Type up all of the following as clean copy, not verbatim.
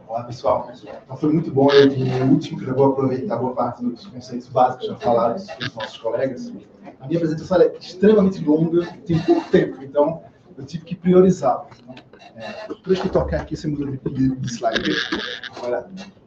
Olá, pessoal. Então, foi muito bom eu vir no último, que eu vou aproveitar boa parte dos conceitos básicos já falados pelos nossos colegas. A minha apresentação é extremamente longa, tem pouco tempo, então eu tive que priorizar. Por isso que tocar aqui, você muda de slide. Olha,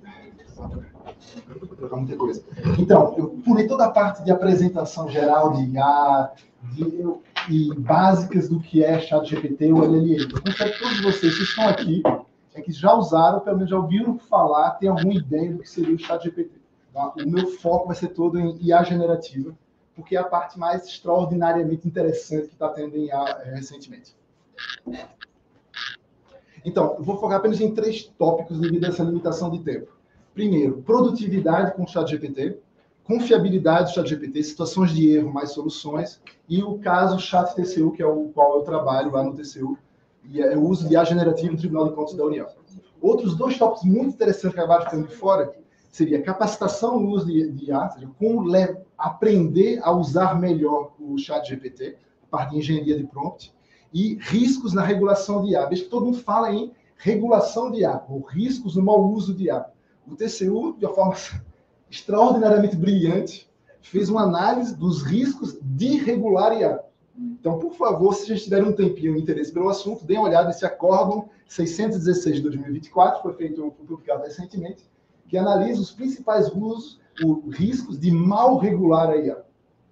vou colocar muita coisa. Então, eu pulei toda a parte de apresentação geral de IA e básicas do que é ChatGPT ou LLM. Eu confio que todos vocês que estão aqui é que já usaram, pelo menos já ouviram falar, tem alguma ideia do que seria o ChatGPT. Tá? O meu foco vai ser todo em IA generativa, porque é a parte mais extraordinariamente interessante que está tendo em IA recentemente. Então, eu vou focar apenas em 3 tópicos devido a essa limitação de tempo. Primeiro, produtividade com o ChatGPT, confiabilidade do ChatGPT, situações de erro mais soluções, e o caso ChatTCU, que é o qual eu trabalho lá no TCU, e é o uso de IA generativa no Tribunal de Contas da União. Outros 2 tópicos muito interessantes que acabaram ficando de fora seria capacitação no uso de IA, ou seja, como aprender a usar melhor o ChatGPT, a parte de engenharia de prompt, e riscos na regulação de IA. Veja que todo mundo fala em regulação de IA, ou riscos no mau uso de IA. O TCU, de uma forma extraordinariamente brilhante, fez uma análise dos riscos de regular IA. Então, por favor, se vocês tiverem um tempinho de interesse pelo assunto, deem uma olhada nesse acórdão 616 de 2024, foi publicado recentemente, que analisa os principais riscos de mal regular a IA.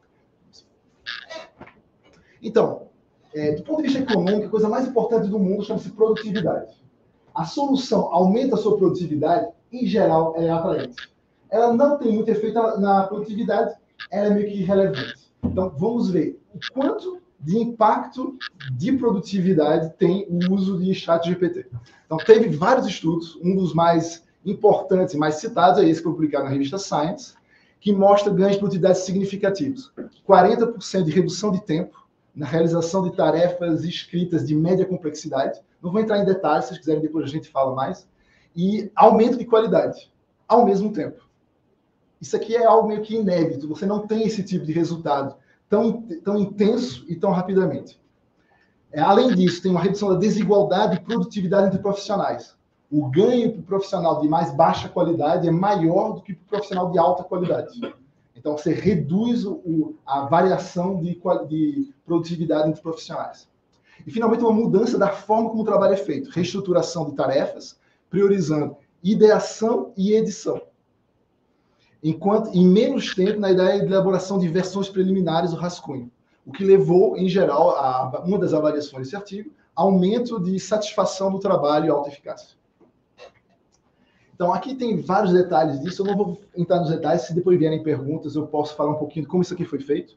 Então, do ponto de vista econômico, a coisa mais importante do mundo chama-se produtividade. A solução aumenta a sua produtividade, em geral, ela é atraente. Ela não tem muito efeito na produtividade, ela é meio que irrelevante. Então, vamos ver o quanto de impacto de produtividade tem o uso de ChatGPT. Então, teve vários estudos, um dos mais importantes e mais citados é esse que foi publicado na revista Science, que mostra ganhos de produtividade significativos. 40% de redução de tempo na realização de tarefas escritas de média complexidade. Não vou entrar em detalhes, se vocês quiserem, depois a gente fala mais. E aumento de qualidade, ao mesmo tempo. Isso aqui é algo meio que inédito. Você não tem esse tipo de resultado tão intenso e tão rapidamente. Além disso, tem uma redução da desigualdade e produtividade entre profissionais. O ganho para o profissional de mais baixa qualidade é maior do que para o profissional de alta qualidade. Então, você reduz a variação de produtividade entre profissionais. E, finalmente, uma mudança da forma como o trabalho é feito. Reestruturação de tarefas, priorizando ideação e edição. Enquanto em menos tempo na ideia de elaboração de versões preliminares do rascunho, o que levou, em geral, a uma das avaliações desse artigo, aumento de satisfação do trabalho e alta eficácia. Então, aqui tem vários detalhes disso, eu não vou entrar nos detalhes, se depois vierem perguntas, eu posso falar um pouquinho de como isso aqui foi feito.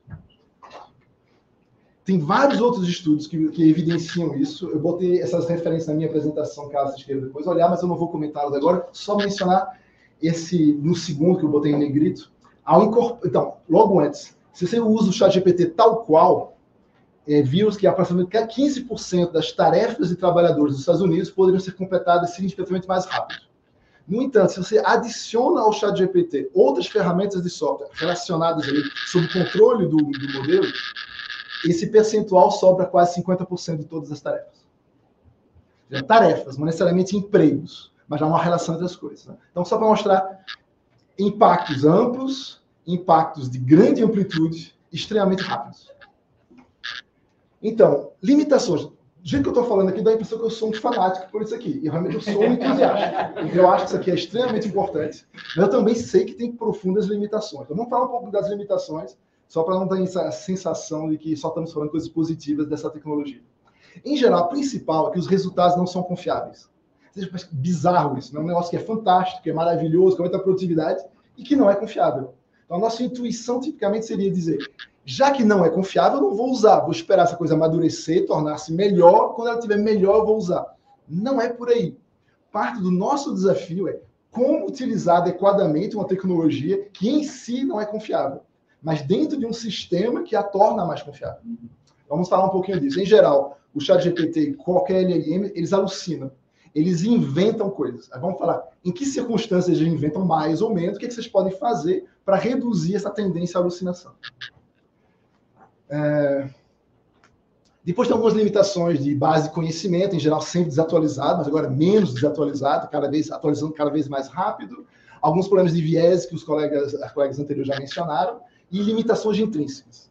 Tem vários outros estudos que evidenciam isso, eu botei essas referências na minha apresentação, caso vocês queiram depois olhar, mas eu não vou comentá-las agora, só mencionar esse, no segundo, que eu botei em negrito, então, logo antes, se você usa o ChatGPT tal qual, viu que aproximadamente 15% das tarefas de trabalhadores dos Estados Unidos poderiam ser completadas significativamente mais rápido. No entanto, se você adiciona ao ChatGPT outras ferramentas de software relacionadas ali, sob o controle do modelo, esse percentual sobra quase 50% de todas as tarefas. Tarefas, não necessariamente empregos, mas há uma relação entre as coisas. Né? Então, só para mostrar impactos amplos, impactos de grande amplitude, extremamente rápidos. Então, limitações. Do jeito que eu estou falando aqui, dá a impressão que eu sou um fanático por isso aqui. E realmente eu sou um entusiasta. Eu acho que isso aqui é extremamente importante. Mas eu também sei que tem profundas limitações. Então, vamos falar um pouco das limitações, só para não ter essa sensação de que só estamos falando coisas positivas dessa tecnologia. Em geral, a principal é que os resultados não são confiáveis. É bizarro isso, né? É um negócio que é fantástico, que é maravilhoso, que aumenta a produtividade e que não é confiável. Então, a nossa intuição tipicamente seria dizer, já que não é confiável, eu não vou usar, vou esperar essa coisa amadurecer, tornar-se melhor, quando ela estiver melhor, eu vou usar. Não é por aí. Parte do nosso desafio é como utilizar adequadamente uma tecnologia que em si não é confiável, mas dentro de um sistema que a torna mais confiável. Vamos falar um pouquinho disso. Em geral, o ChatGPT e qualquer LLM, eles alucinam. Eles inventam coisas. Aí vamos falar em que circunstâncias eles inventam mais ou menos, o que vocês podem fazer para reduzir essa tendência à alucinação. Depois tem algumas limitações de base de conhecimento, em geral sempre desatualizado, mas agora menos desatualizado, atualizando cada vez mais rápido. Alguns problemas de viés que as colegas anteriores já mencionaram, e limitações intrínsecas.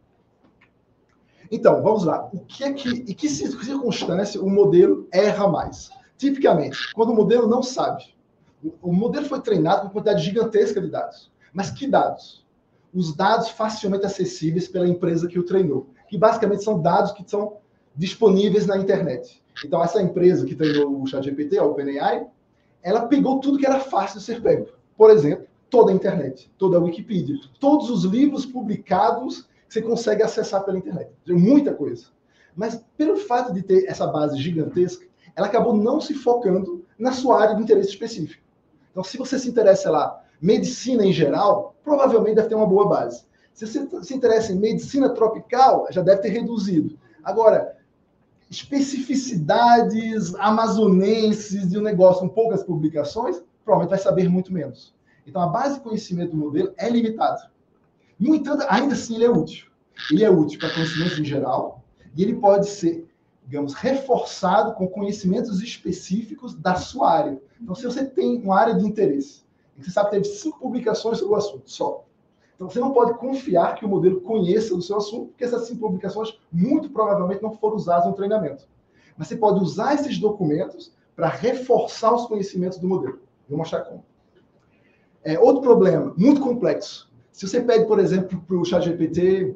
Então, vamos lá. Em que circunstância o modelo erra mais? Tipicamente, quando o modelo não sabe. O modelo foi treinado com uma quantidade gigantesca de dados. Mas que dados? Os dados facilmente acessíveis pela empresa que o treinou, que basicamente são dados que são disponíveis na internet. Então, essa empresa que treinou o ChatGPT, a OpenAI, ela pegou tudo que era fácil de ser pego. Por exemplo, toda a internet, toda a Wikipedia, todos os livros publicados que você consegue acessar pela internet. Muita coisa. Mas, pelo fato de ter essa base gigantesca, ela acabou não se focando na sua área de interesse específico. Então, se você se interessa, sei lá, medicina em geral, provavelmente deve ter uma boa base. Se você se interessa em medicina tropical, já deve ter reduzido. Agora, especificidades amazonenses de um negócio com poucas publicações, provavelmente vai saber muito menos. Então, a base de conhecimento do modelo é limitada. No entanto, ainda assim, ele é útil. Ele é útil para conhecimentos em geral e ele pode ser, digamos, reforçado com conhecimentos específicos da sua área. Então, se você tem uma área de interesse, e você sabe que teve 5 publicações sobre o assunto só, então você não pode confiar que o modelo conheça o seu assunto, porque essas 5 publicações muito provavelmente não foram usadas no treinamento. Mas você pode usar esses documentos para reforçar os conhecimentos do modelo. Vou mostrar como. Outro problema, muito complexo. Se você pede, por exemplo, para o ChatGPT,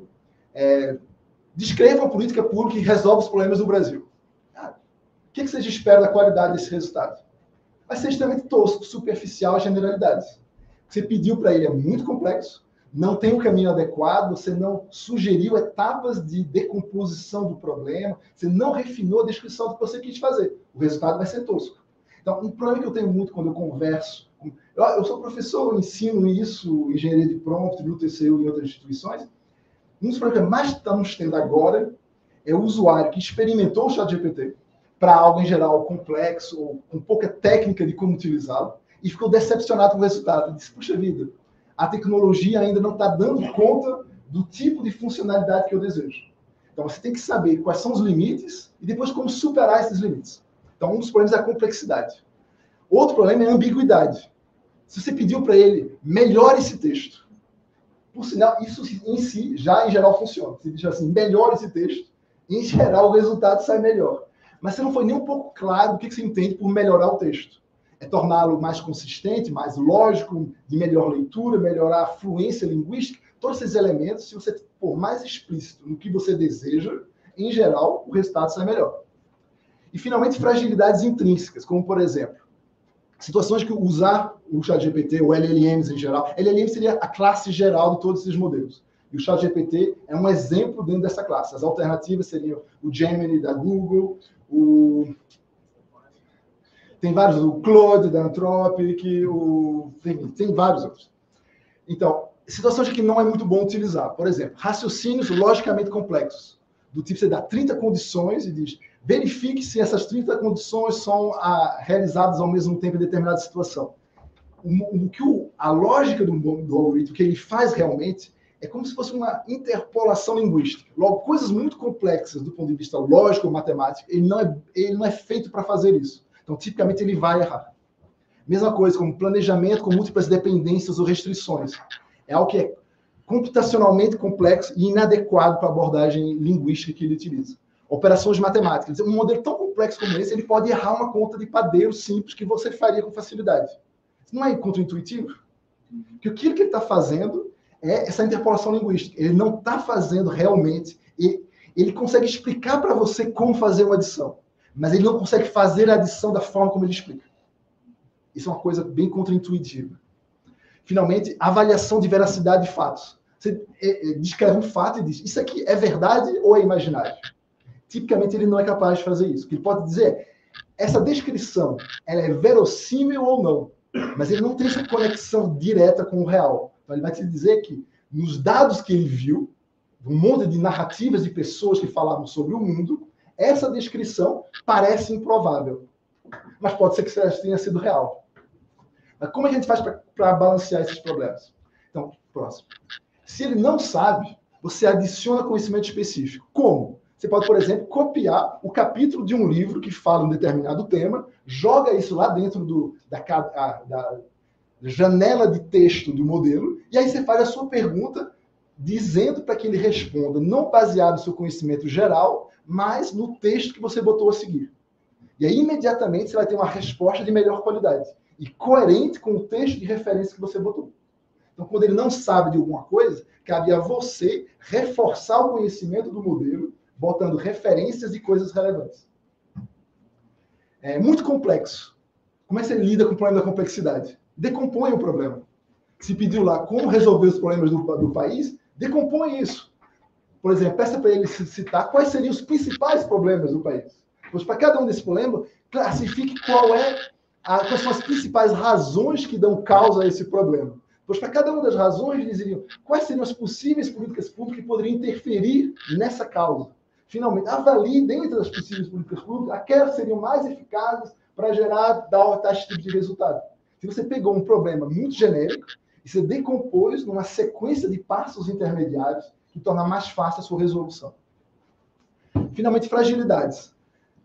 descreva uma política pública que resolve os problemas do Brasil. O que vocês esperam da qualidade desse resultado? Vai ser extremamente tosco, superficial, generalidades. O que você pediu para ele é muito complexo, não tem um caminho adequado, você não sugeriu etapas de decomposição do problema, você não refinou a descrição do que você quis fazer. O resultado vai ser tosco. Então, um problema que eu tenho muito quando eu converso... Eu sou professor, eu ensino isso, engenharia de prompt, no TCU e em outras instituições. Um dos problemas que mais estamos tendo agora é o usuário que experimentou o ChatGPT para algo, em geral, complexo, ou com pouca técnica de como utilizá-lo, e ficou decepcionado com o resultado. E disse, puxa vida, a tecnologia ainda não está dando conta do tipo de funcionalidade que eu desejo. Então, você tem que saber quais são os limites e depois como superar esses limites. Então, um dos problemas é a complexidade. Outro problema é a ambiguidade. Se você pediu para ele, melhore esse texto. Por sinal, isso em si, já em geral funciona. Você diz assim, melhore esse texto, em geral o resultado sai melhor. Mas você não foi nem um pouco claro o que você entende por melhorar o texto. É torná-lo mais consistente, mais lógico, de melhor leitura, melhorar a fluência linguística. Todos esses elementos, se você for mais explícito no que você deseja, em geral, o resultado sai melhor. E, finalmente, fragilidades intrínsecas, como, por exemplo, situações que usar o ChatGPT, ou LLMs em geral, LLM seria a classe geral de todos esses modelos. E o ChatGPT é um exemplo dentro dessa classe. As alternativas seriam o Gemini da Google, tem vários, o Claude da Anthropic, tem vários outros. Então, situações que não é muito bom utilizar. Por exemplo, raciocínios logicamente complexos. Do tipo, você dá 30 condições e diz, verifique se essas 30 condições são realizadas ao mesmo tempo em determinada situação. A lógica do algoritmo, que ele faz realmente, é como se fosse uma interpolação linguística. Logo, coisas muito complexas do ponto de vista lógico ou matemático, ele não é feito para fazer isso. Então, tipicamente, ele vai errar. Mesma coisa como planejamento com múltiplas dependências ou restrições. É algo que é computacionalmente complexo e inadequado para a abordagem linguística que ele utiliza. Operações matemáticas. Um modelo tão complexo como esse, ele pode errar uma conta de padeiro simples que você faria com facilidade. Isso não é contraintuitivo? Porque aquilo que ele está fazendo é essa interpolação linguística. Ele não está fazendo realmente... Ele consegue explicar para você como fazer uma adição, mas ele não consegue fazer a adição da forma como ele explica. Isso é uma coisa bem contraintuitiva. Finalmente, avaliação de veracidade de fatos. Você descreve um fato e diz, isso aqui é verdade ou é imaginário? Tipicamente, ele não é capaz de fazer isso. O que ele pode dizer essa descrição, ela é verossímil ou não, mas ele não tem essa conexão direta com o real. Então, ele vai te dizer que, nos dados que ele viu, um monte de narrativas de pessoas que falavam sobre o mundo, essa descrição parece improvável. Mas pode ser que ela tenha sido real. Mas como a gente faz para balancear esses problemas? Então, próximo. Se ele não sabe, você adiciona conhecimento específico. Como? Você pode, por exemplo, copiar o capítulo de um livro que fala um determinado tema, joga isso lá dentro da janela de texto do modelo, e aí você faz a sua pergunta dizendo para que ele responda, não baseado no seu conhecimento geral, mas no texto que você botou a seguir. E aí, imediatamente, você vai ter uma resposta de melhor qualidade e coerente com o texto de referência que você botou. Então, quando ele não sabe de alguma coisa, cabe a você reforçar o conhecimento do modelo, botando referências e coisas relevantes. É muito complexo. Como é que você lida com o problema da complexidade? Decompõe o problema. Se pediu lá como resolver os problemas do país, decompõe isso. Por exemplo, peça para ele citar quais seriam os principais problemas do país. Pois para cada um desses problemas, classifique quais são as principais razões que dão causa a esse problema. Pois para cada uma das razões, dizeriam quais seriam as possíveis políticas públicas que poderiam interferir nessa causa. Finalmente, avalie dentro das possíveis políticas públicas aquelas que seriam mais eficazes para gerar tal tipo de resultado. Se você pegou um problema muito genérico e você decompôs numa sequência de passos intermediários que torna mais fácil a sua resolução. Finalmente, fragilidades.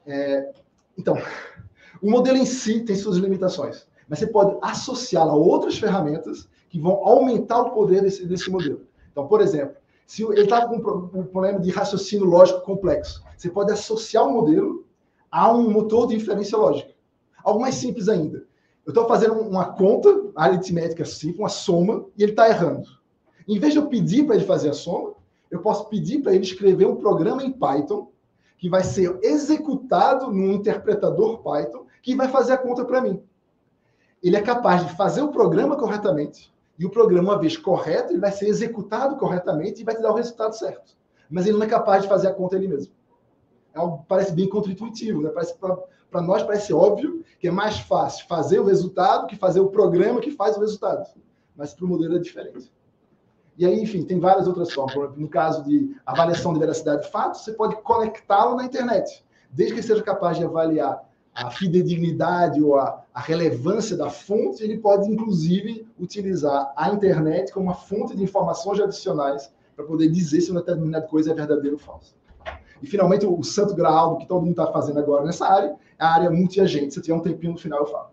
Então, o modelo em si tem suas limitações, mas você pode associá-lo a outras ferramentas que vão aumentar o poder desse modelo. Então, por exemplo, se ele está com um problema de raciocínio lógico complexo, você pode associar o modelo a um motor de inferência lógica. Algo mais simples ainda. Eu estou fazendo uma conta aritmética simples, uma soma, e ele está errando. Em vez de eu pedir para ele fazer a soma, eu posso pedir para ele escrever um programa em Python que vai ser executado num interpretador Python que vai fazer a conta para mim. Ele é capaz de fazer o programa corretamente, e o programa, uma vez correto, ele vai ser executado corretamente e vai te dar o resultado certo. Mas ele não é capaz de fazer a conta ele mesmo. É algo que parece bem contra-intuitivo, né? Para nós parece óbvio que é mais fácil fazer o resultado que fazer o programa que faz o resultado. Mas para o modelo é diferente. E aí, enfim, tem várias outras formas. No caso de avaliação de veracidade de fatos, você pode conectá-lo na internet. Desde que ele seja capaz de avaliar a fidedignidade ou a relevância da fonte, ele pode, inclusive, utilizar a internet como uma fonte de informações adicionais para poder dizer se uma determinada coisa é verdadeira ou falsa. E, finalmente, o santo graal que todo mundo está fazendo agora nessa área é a área multi-agente. Se tiver um tempinho no final, eu falo.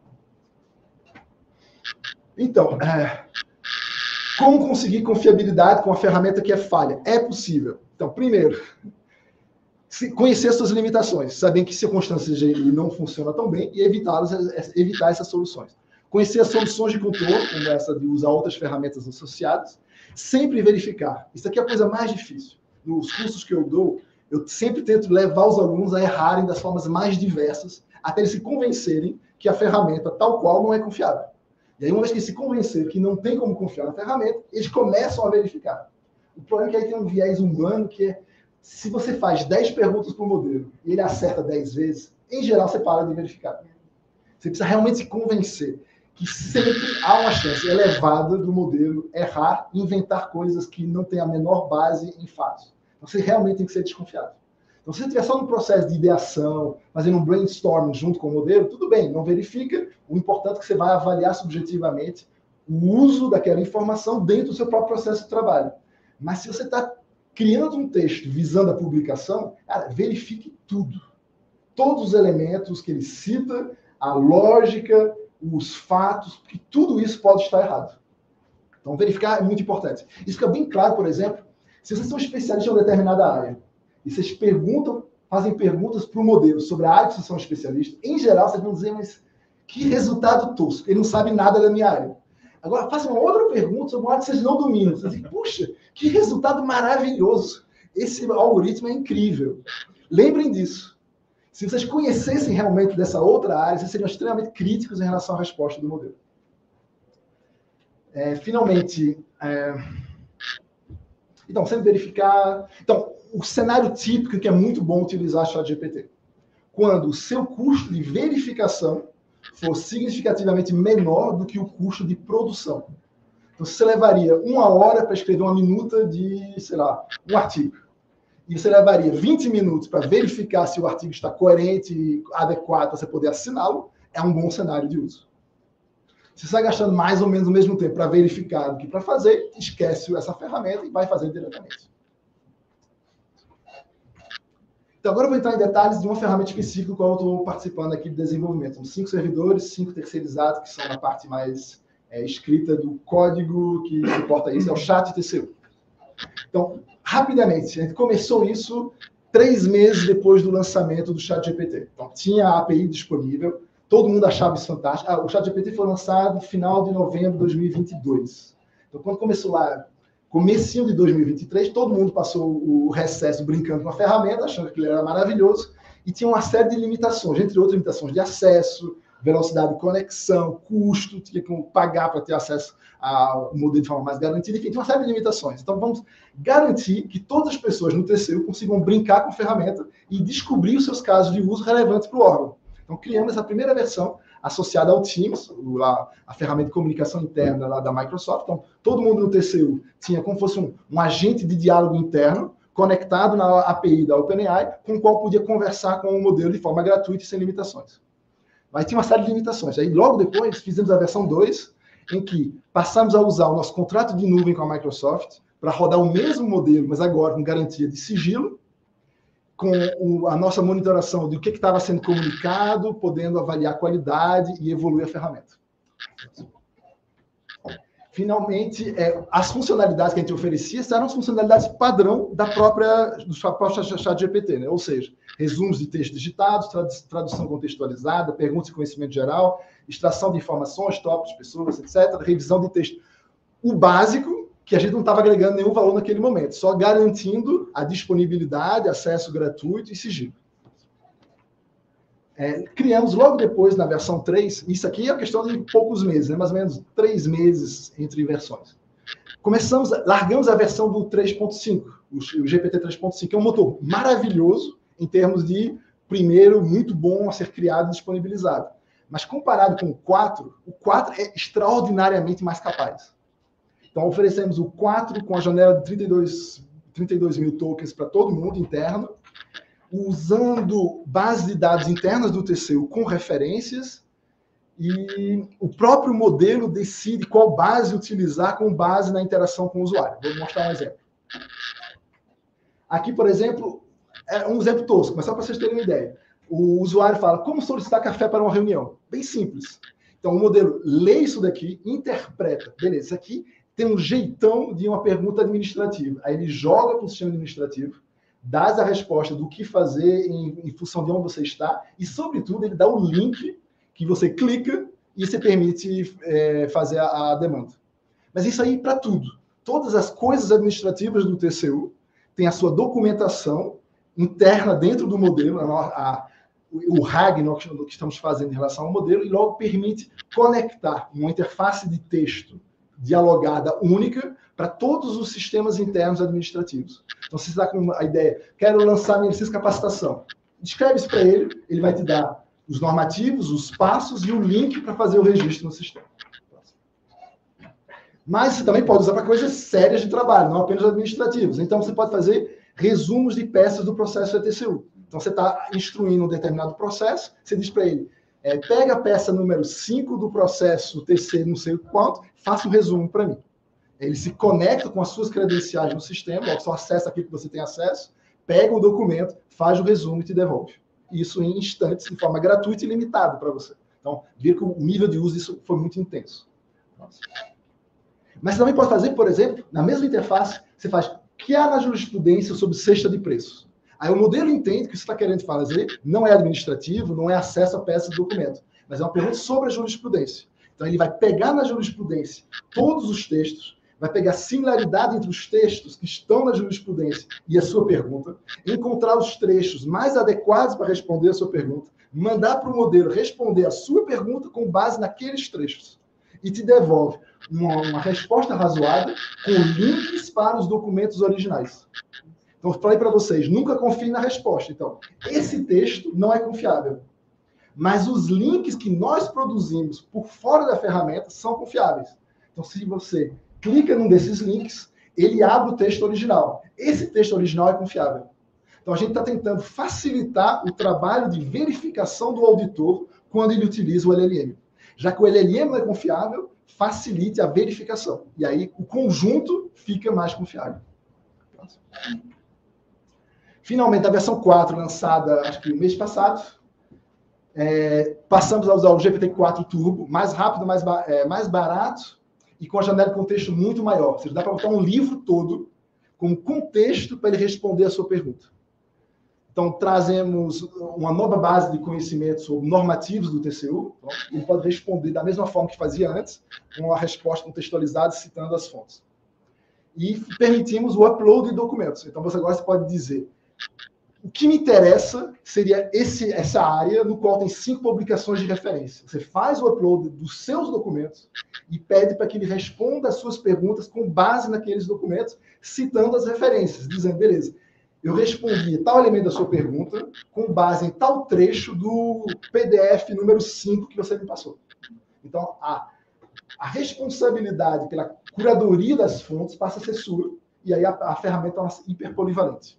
Então, como conseguir confiabilidade com uma ferramenta que é falha? É possível. Então, primeiro, conhecer suas limitações, saber que circunstâncias ele não funciona tão bem e evitar essas soluções. Conhecer as soluções de controle, como essa de usar outras ferramentas associadas, sempre verificar. Isso aqui é a coisa mais difícil. Nos cursos que eu dou, eu sempre tento levar os alunos a errarem das formas mais diversas, até eles se convencerem que a ferramenta tal qual não é confiável. E aí, uma vez que eles se convenceram que não tem como confiar na ferramenta, eles começam a verificar. O problema é que aí tem um viés humano que é, se você faz 10 perguntas para o modelo e ele acerta 10 vezes, em geral você para de verificar. Você precisa realmente se convencer que sempre há uma chance elevada do modelo errar e inventar coisas que não têm a menor base em fatos. Então, você realmente tem que ser desconfiado. Então, se você estiver só no processo de ideação, fazendo um brainstorming junto com o modelo, tudo bem, não verifica. O importante é que você vai avaliar subjetivamente o uso daquela informação dentro do seu próprio processo de trabalho. Mas se você está criando um texto visando a publicação, cara, verifique tudo. Todos os elementos que ele cita, a lógica, os fatos, porque tudo isso pode estar errado. Então, verificar é muito importante. Isso fica bem claro, por exemplo, se vocês são especialistas em uma determinada área, e vocês fazem perguntas para o modelo sobre a área que vocês são especialistas, em geral, vocês vão dizer, mas que resultado tosco, ele não sabe nada da minha área. Agora, façam uma outra pergunta sobre uma área que vocês não dominam. Vocês dizem, puxa, que resultado maravilhoso. Esse algoritmo é incrível. Lembrem disso. Se vocês conhecessem realmente dessa outra área, vocês seriam extremamente críticos em relação à resposta do modelo. Finalmente, então, sempre verificar. Então, o cenário típico que é muito bom utilizar ChatGPT. Quando o seu custo de verificação for significativamente menor do que o custo de produção. Então, você levaria 1 hora para escrever uma minuta de, sei lá, um artigo. E você levaria 20 minutos para verificar se o artigo está coerente e adequado para você poder assiná-lo, é um bom cenário de uso. Se você está gastando mais ou menos o mesmo tempo para verificar do que para fazer, esquece essa ferramenta e vai fazer diretamente. Então, agora eu vou entrar em detalhes de uma ferramenta específica do qual eu estou participando aqui de desenvolvimento. São 5 servidores, 5 terceirizados, que são na parte mais escrita do código que suporta isso, é o Chat TCU. Então, rapidamente, a gente começou isso 3 meses depois do lançamento do ChatGPT. Então, tinha a API disponível, todo mundo achava isso fantástico. O ChatGPT foi lançado no final de novembro de 2022. Então, quando começou lá, comecinho de 2023, todo mundo passou o recesso brincando com a ferramenta, achando que ele era maravilhoso, e tinha uma série de limitações, entre outras limitações de acesso, velocidade de conexão, custo, tinha que pagar para ter acesso ao modelo de forma mais garantida, enfim, tinha uma série de limitações. Então, vamos garantir que todas as pessoas no TCU consigam brincar com a ferramenta e descobrir os seus casos de uso relevantes para o órgão. Então, criamos essa primeira versão associada ao Teams, a ferramenta de comunicação interna lá da Microsoft. Então, todo mundo no TCU tinha como fosse um agente de diálogo interno conectado na API da OpenAI, com o qual podia conversar com o modelo de forma gratuita e sem limitações. Mas tinha uma série de limitações. Aí, logo depois, fizemos a versão 2, em que passamos a usar o nosso contrato de nuvem com a Microsoft para rodar o mesmo modelo, mas agora com garantia de sigilo, com a nossa monitoração de o que estava sendo comunicado, podendo avaliar a qualidade e evoluir a ferramenta. Finalmente, as funcionalidades que a gente oferecia eram as funcionalidades padrão do próprio ChatGPT, né? Ou seja, resumos de texto digitados, tradução contextualizada, perguntas de conhecimento geral, extração de informações, tópicos, pessoas, etc., revisão de texto. O básico, que a gente não estava agregando nenhum valor naquele momento, só garantindo a disponibilidade, acesso gratuito e sigilo. Criamos logo depois, na versão 3, isso aqui é uma questão de poucos meses, né? Mais ou menos 3 meses entre versões. Largamos a versão do 3.5, o GPT 3.5, que é um motor maravilhoso em termos de, primeiro, muito bom a ser criado e disponibilizado. Mas comparado com o 4 é extraordinariamente mais capaz. Então, oferecemos o 4 com a janela de 32 mil tokens para todo mundo interno, usando bases de dados internas do TCU com referências, e o próprio modelo decide qual base utilizar com base na interação com o usuário. Vou mostrar um exemplo. Aqui, por exemplo, é um exemplo tosco, mas só para vocês terem uma ideia. O usuário fala, como solicitar café para uma reunião? Bem simples. Então, o modelo lê isso daqui, interpreta. Beleza, isso aqui tem um jeitão de uma pergunta administrativa. Aí ele joga para o sistema administrativo, dá a resposta do que fazer em função de onde você está, e, sobretudo, ele dá o link que você clica e você permite fazer a demanda. Mas isso aí para tudo. Todas as coisas administrativas do TCU têm a sua documentação interna dentro do modelo, o RAG que estamos fazendo em relação ao modelo, e logo permite conectar uma interface de texto dialogada única para todos os sistemas internos administrativos. Então, se você está com a ideia, quero lançar minha licença de capacitação, escreve isso para ele, ele vai te dar os normativos, os passos e o link para fazer o registro no sistema. Mas você também pode usar para coisas sérias de trabalho, não apenas administrativas. Então, você pode fazer resumos de peças do processo ETCU. Então, você está instruindo um determinado processo, você diz para ele, pega a peça número 5 do processo TC, não sei quanto, faça um resumo para mim. Ele se conecta com as suas credenciais no sistema, só acessa aquilo que você tem acesso, pega o documento, faz o resumo e te devolve. Isso em instantes, de forma gratuita e limitada para você. Então, ver que o nível de uso disso foi muito intenso. Nossa. Mas você também pode fazer, por exemplo, na mesma interface, você faz o que há na jurisprudência sobre cesta de preços. Aí o modelo entende que o que você está querendo fazer não é administrativo, não é acesso a peças de documento, mas é uma pergunta sobre a jurisprudência. Então, ele vai pegar na jurisprudência todos os textos, vai pegar a similaridade entre os textos que estão na jurisprudência e a sua pergunta, encontrar os trechos mais adequados para responder a sua pergunta, mandar para o modelo responder a sua pergunta com base naqueles trechos e te devolve uma resposta razoável com links para os documentos originais. Então, eu falei para vocês, nunca confie na resposta. Então, esse texto não é confiável. Mas os links que nós produzimos por fora da ferramenta são confiáveis. Então, se você clica num desses links, ele abre o texto original. Esse texto original é confiável. Então, a gente está tentando facilitar o trabalho de verificação do auditor quando ele utiliza o LLM. Já que o LLM não é confiável, facilite a verificação. E aí, o conjunto fica mais confiável. Finalmente, a versão 4, lançada, acho que no mês passado, passamos a usar o GPT-4 Turbo, mais rápido, mais barato e com a janela de contexto muito maior. Ou seja, dá para botar um livro todo com contexto para ele responder a sua pergunta. Então, trazemos uma nova base de conhecimento sobre normativos do TCU. Então, ele pode responder da mesma forma que fazia antes, com a resposta contextualizada, citando as fontes. E permitimos o upload de documentos. Então, você agora pode dizer: o que me interessa seria essa área no qual tem 5 publicações de referência. Você faz o upload dos seus documentos e pede para que ele responda as suas perguntas com base naqueles documentos, citando as referências, dizendo: beleza, eu respondi tal elemento da sua pergunta com base em tal trecho do PDF número 5 que você me passou. Então, a responsabilidade pela curadoria das fontes passa a ser sua, e aí a ferramenta é hiperpolivalente.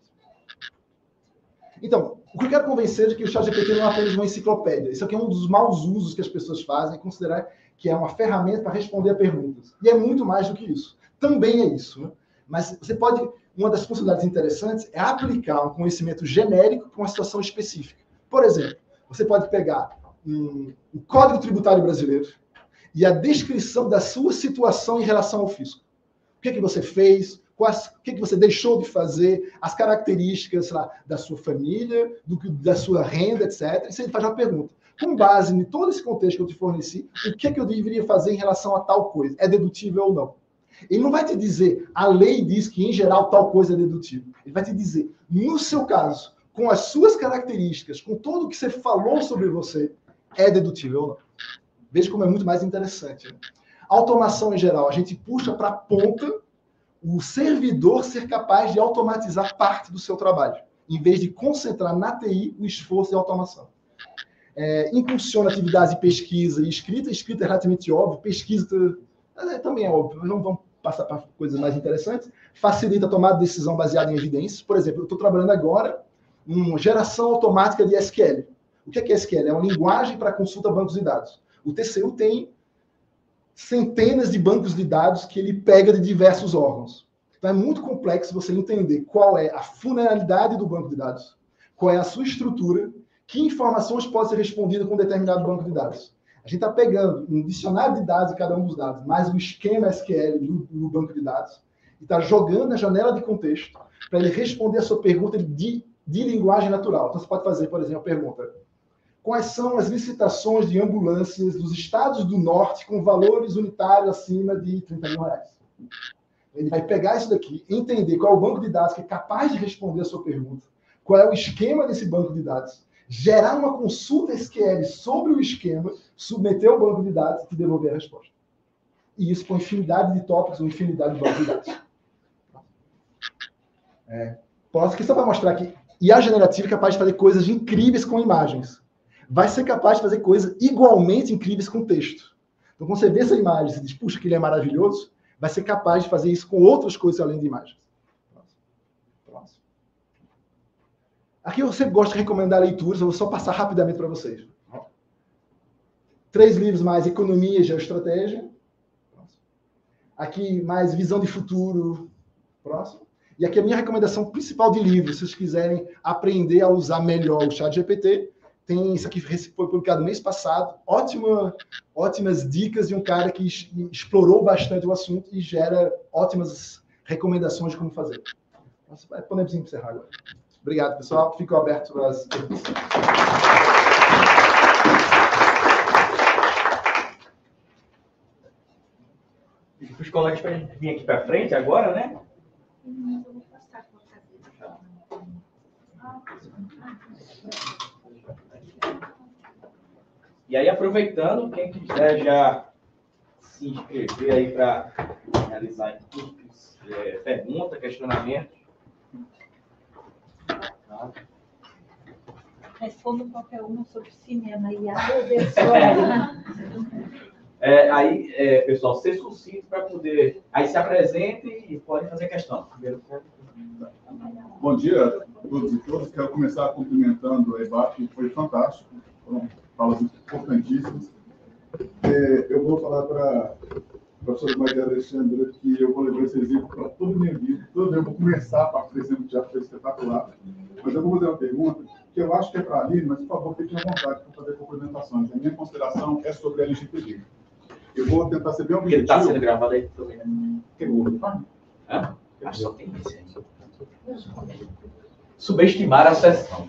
Então, o que eu quero convencer é que o ChatGPT não é apenas uma enciclopédia. Isso aqui é um dos maus usos que as pessoas fazem, considerar que é uma ferramenta para responder a perguntas. E é muito mais do que isso. Também é isso, né? Mas você pode... Uma das funcionalidades interessantes é aplicar um conhecimento genérico para uma situação específica. Por exemplo, você pode pegar o Código Tributário Brasileiro e a descrição da sua situação em relação ao fisco. O que você fez, o que você deixou de fazer, as características lá, da sua família, da sua renda, etc. E você faz uma pergunta. Com base em todo esse contexto que eu te forneci, o que eu deveria fazer em relação a tal coisa? É dedutível ou não? Ele não vai te dizer, a lei diz que, em geral, tal coisa é dedutível. Ele vai te dizer, no seu caso, com as suas características, com tudo que você falou sobre você, é dedutível ou não. Veja como é muito mais interessante. Né? Automação, em geral, a gente puxa para a ponta o servidor ser capaz de automatizar parte do seu trabalho, em vez de concentrar na TI o esforço de automação. Impulsiona atividades de pesquisa e escrita. Escrita é relativamente óbvio, pesquisa também é óbvio, não vamos passar para coisas mais interessantes. Facilita a tomada de decisão baseada em evidências. Por exemplo, eu estou trabalhando agora em geração automática de SQL. O que é SQL? É uma linguagem para consulta a bancos de dados. O TCU tem centenas de bancos de dados que ele pega de diversos órgãos. Então é muito complexo você entender qual é a funcionalidade do banco de dados, qual é a sua estrutura, que informações podem ser respondidas com um determinado banco de dados. A gente está pegando um dicionário de dados de cada um dos dados, mais um esquema SQL no banco de dados, e está jogando na janela de contexto para ele responder a sua pergunta de linguagem natural. Então você pode fazer, por exemplo, a pergunta: quais são as licitações de ambulâncias dos estados do norte com valores unitários acima de R$30 mil? Ele vai pegar isso daqui, entender qual é o banco de dados que é capaz de responder a sua pergunta, qual é o esquema desse banco de dados, gerar uma consulta SQL sobre o esquema, submeter ao banco de dados e te devolver a resposta. E isso com infinidade de tópicos ou infinidade de bancos de dados. Posso aqui só para mostrar que IA generativa é capaz de fazer coisas incríveis com imagens. Vai ser capaz de fazer coisas igualmente incríveis com texto. Então, quando você vê essa imagem e você diz, puxa, que ele é maravilhoso, vai ser capaz de fazer isso com outras coisas além de imagens. Próximo. Aqui eu sempre gosto de recomendar leituras, eu vou só passar rapidamente para vocês. 3 livros mais Economia e Geoestratégia. Aqui mais Visão de Futuro. Próximo. E aqui a minha recomendação principal de livro, se vocês quiserem aprender a usar melhor o ChatGPT, tem isso aqui, foi publicado mês passado, ótimas dicas de um cara que explorou bastante o assunto e gera ótimas recomendações de como fazer. Podemos encerrar agora. Obrigado, pessoal. Fico aberto às perguntas. Para os colegas para vir aqui para frente agora, né? E aí, aproveitando, quem quiser já se inscrever aí para realizar pergunta, questionamento. Respondo qualquer uma sobre cinema e a pessoal, ser sucinto para poder... Aí se apresente e pode fazer questão. Primeiro, bom dia a todos e todas. Quero começar cumprimentando o debate, foi fantástico. Foram falas importantíssimas. Eu vou falar para professora Maria Alexandra, que eu vou levar esse exemplo para toda a minha vida. Eu vou começar a esse exemplo já foi espetacular. Mas eu vou fazer uma pergunta que eu acho que é para a Aline, mas, por favor, fiquem à vontade para fazer complementações. A minha consideração é sobre a LGPD. Eu vou tentar ser bem objetivo. Ele está sendo gravado aí também, né? Tem outro, tá? Hã? Acho que só tem esse aí. Subestimar a sessão.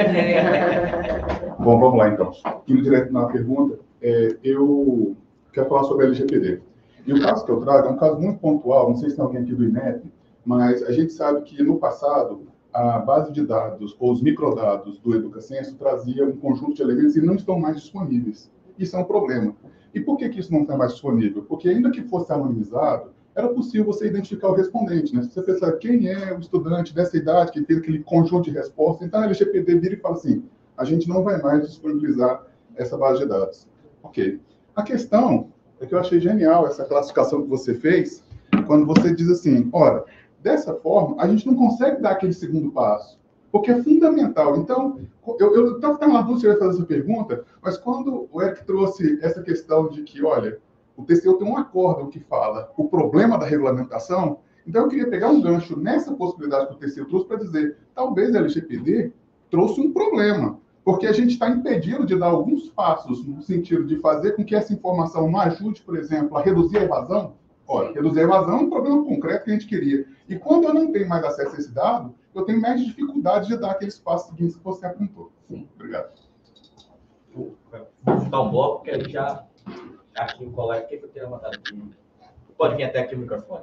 Bom, vamos lá, então. Indo direto na pergunta, eu quero falar sobre a LGPD. E o caso que eu trago é um caso muito pontual, não sei se tem alguém aqui do INEP, mas a gente sabe que, no passado, a base de dados, ou os microdados do EducaCenso, trazia um conjunto de elementos e não estão mais disponíveis. Isso é um problema. E por que isso não está mais disponível? Porque, ainda que fosse anonimizado, era possível você identificar o respondente, né? Se você pensar quem é o estudante dessa idade que tem aquele conjunto de respostas, então a LGPD vira e fala assim, a gente não vai mais disponibilizar essa base de dados. Ok. A questão é que eu achei genial essa classificação que você fez, quando você diz assim, ora, dessa forma, a gente não consegue dar aquele segundo passo, porque é fundamental. Então, eu estava na dúvida se eu ia fazer essa pergunta, mas quando o Eric trouxe essa questão de que, olha, o TCU tem um acórdão que fala o problema da regulamentação, então eu queria pegar um gancho nessa possibilidade que o TCU trouxe para dizer, talvez a LGPD trouxe um problema, porque a gente está impedido de dar alguns passos no sentido de fazer com que essa informação não ajude, por exemplo, a reduzir a evasão. Olha, reduzir a evasão é um problema concreto que a gente queria. E quando eu não tenho mais acesso a esse dado, eu tenho mais dificuldade de dar aqueles passos seguintes que você apontou. Sim. Obrigado. Vou juntar um bloco, porque a gente já... Aqui o colega, quem foi ter levantado aqui? Pode vir até aqui o microfone?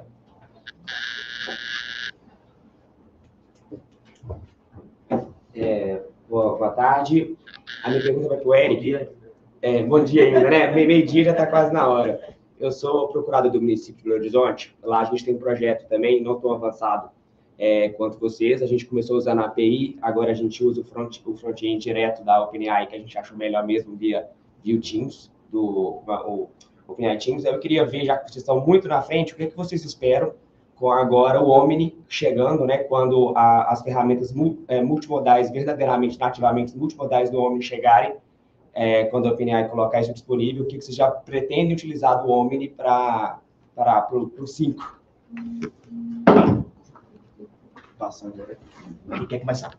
Boa tarde. A minha pergunta vai para o Eric. Bom dia ainda, né? Meio-dia já está quase na hora. Eu sou procurador do município de Belo Horizonte. Lá a gente tem um projeto também, não tão avançado quanto vocês. A gente começou usando a API, agora a gente usa o front-end direto da OpenAI, que a gente achou melhor mesmo via o Teams. Do OpenAI Teams. Eu queria ver, já que vocês estão muito na frente, o que vocês esperam com agora o Omni chegando, né? Quando as ferramentas multimodais, verdadeiramente, nativamente multimodais do Omni chegarem, quando a OpenAI colocar isso disponível, o que vocês já pretendem utilizar do Omni para o 5? Passando agora. Quem quer começar?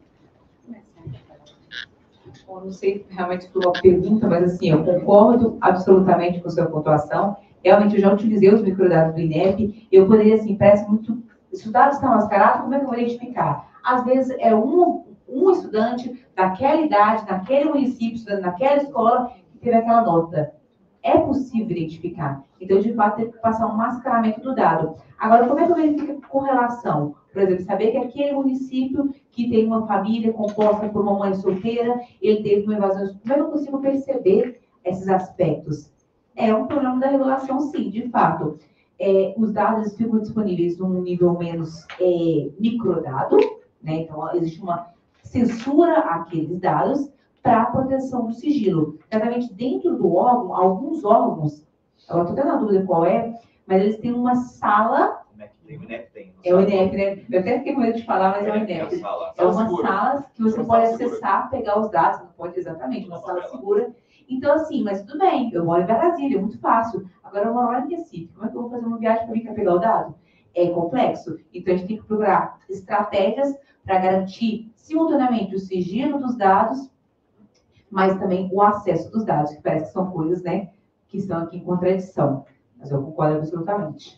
Eu não sei realmente por uma pergunta, mas assim, eu concordo absolutamente com a sua pontuação. Realmente, eu já utilizei os microdados do INEP. Eu poderia, assim, parece muito... Se os dados estão mascarados, como é que eu vou identificar? Às vezes, é um estudante daquela idade, naquele município, estudando naquela escola, que teve aquela nota. É possível identificar. Então, de fato, tem que passar um mascaramento do dado. Agora, como é que eu verifico correlação? Por exemplo, saber que aquele município que tem uma família composta por uma mãe solteira, ele teve uma evasão. Como é que eu consigo perceber esses aspectos? É um problema da regulação, sim, de fato. Os dados ficam disponíveis num nível menos microdado, né? Então, existe uma censura àqueles dados para a proteção do sigilo. Exatamente dentro do órgão, alguns órgãos, eu estou tendo a dúvida qual mas eles têm uma sala... O INEP tem. É o INEP, né? Eu até fiquei com medo de falar, mas é o INEP. É uma sala que você pode acessar, pegar os dados, não pode exatamente, uma sala segura. Então, assim, mas tudo bem, eu moro em Brasília, é muito fácil. Agora eu moro lá em Recife, como é que eu vou fazer uma viagem para vir para pegar o dado? É complexo. Então, a gente tem que procurar estratégias para garantir simultaneamente o sigilo dos dados, mas também o acesso dos dados, que parece que são coisas, né, que estão aqui em contradição. Mas eu concordo absolutamente.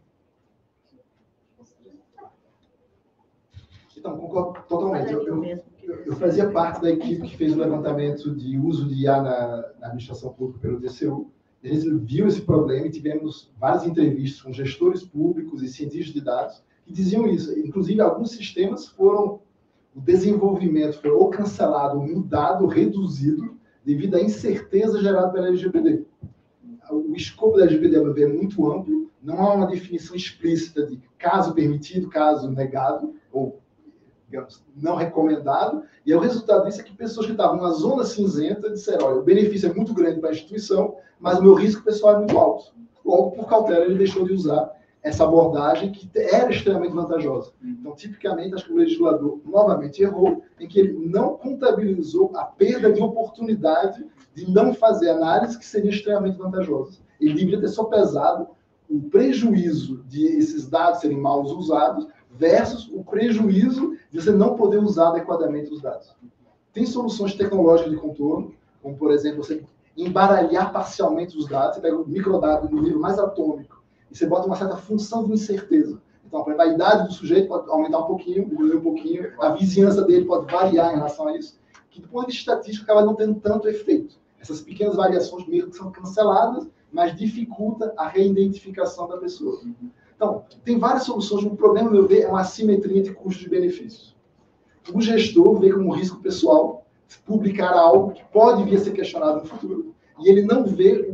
Então, concordo totalmente. Eu fazia parte da equipe que fez o levantamento de uso de IA na administração pública pelo TCU. A gente viu esse problema e tivemos várias entrevistas com gestores públicos e cientistas de dados que diziam isso. Inclusive, alguns sistemas o desenvolvimento foi ou cancelado, mudado, reduzido, devido à incerteza gerada pela LGPD. O escopo da LGPD, a meu ver, é muito amplo, não há uma definição explícita de caso permitido, caso negado, ou, digamos, não recomendado, e o resultado disso é que pessoas que estavam na zona cinzenta disseram, olha, o benefício é muito grande para a instituição, mas o meu risco pessoal é muito alto. Logo, por cautela, ele deixou de usar essa abordagem que era extremamente vantajosa. Então, tipicamente, acho que o legislador novamente errou em que ele não contabilizou a perda de oportunidade de não fazer análise que seria extremamente vantajosa. Ele deveria ter só pesado o prejuízo de esses dados serem mal usados versus o prejuízo de você não poder usar adequadamente os dados. Tem soluções tecnológicas de contorno, como, por exemplo, você embaralhar parcialmente os dados, você pega o microdado no nível mais atômico e você bota uma certa função de incerteza. Então, por exemplo, a idade do sujeito pode aumentar um pouquinho, diminuir um pouquinho, a vizinhança dele pode variar em relação a isso, que do ponto de vista estatístico acaba não tendo tanto efeito. Essas pequenas variações mesmo que são canceladas, mas dificulta a reidentificação da pessoa. Então, tem várias soluções. O problema, meu ver, é uma assimetria entre custos e benefícios. O gestor vê como um risco pessoal publicar algo que pode vir a ser questionado no futuro, e ele não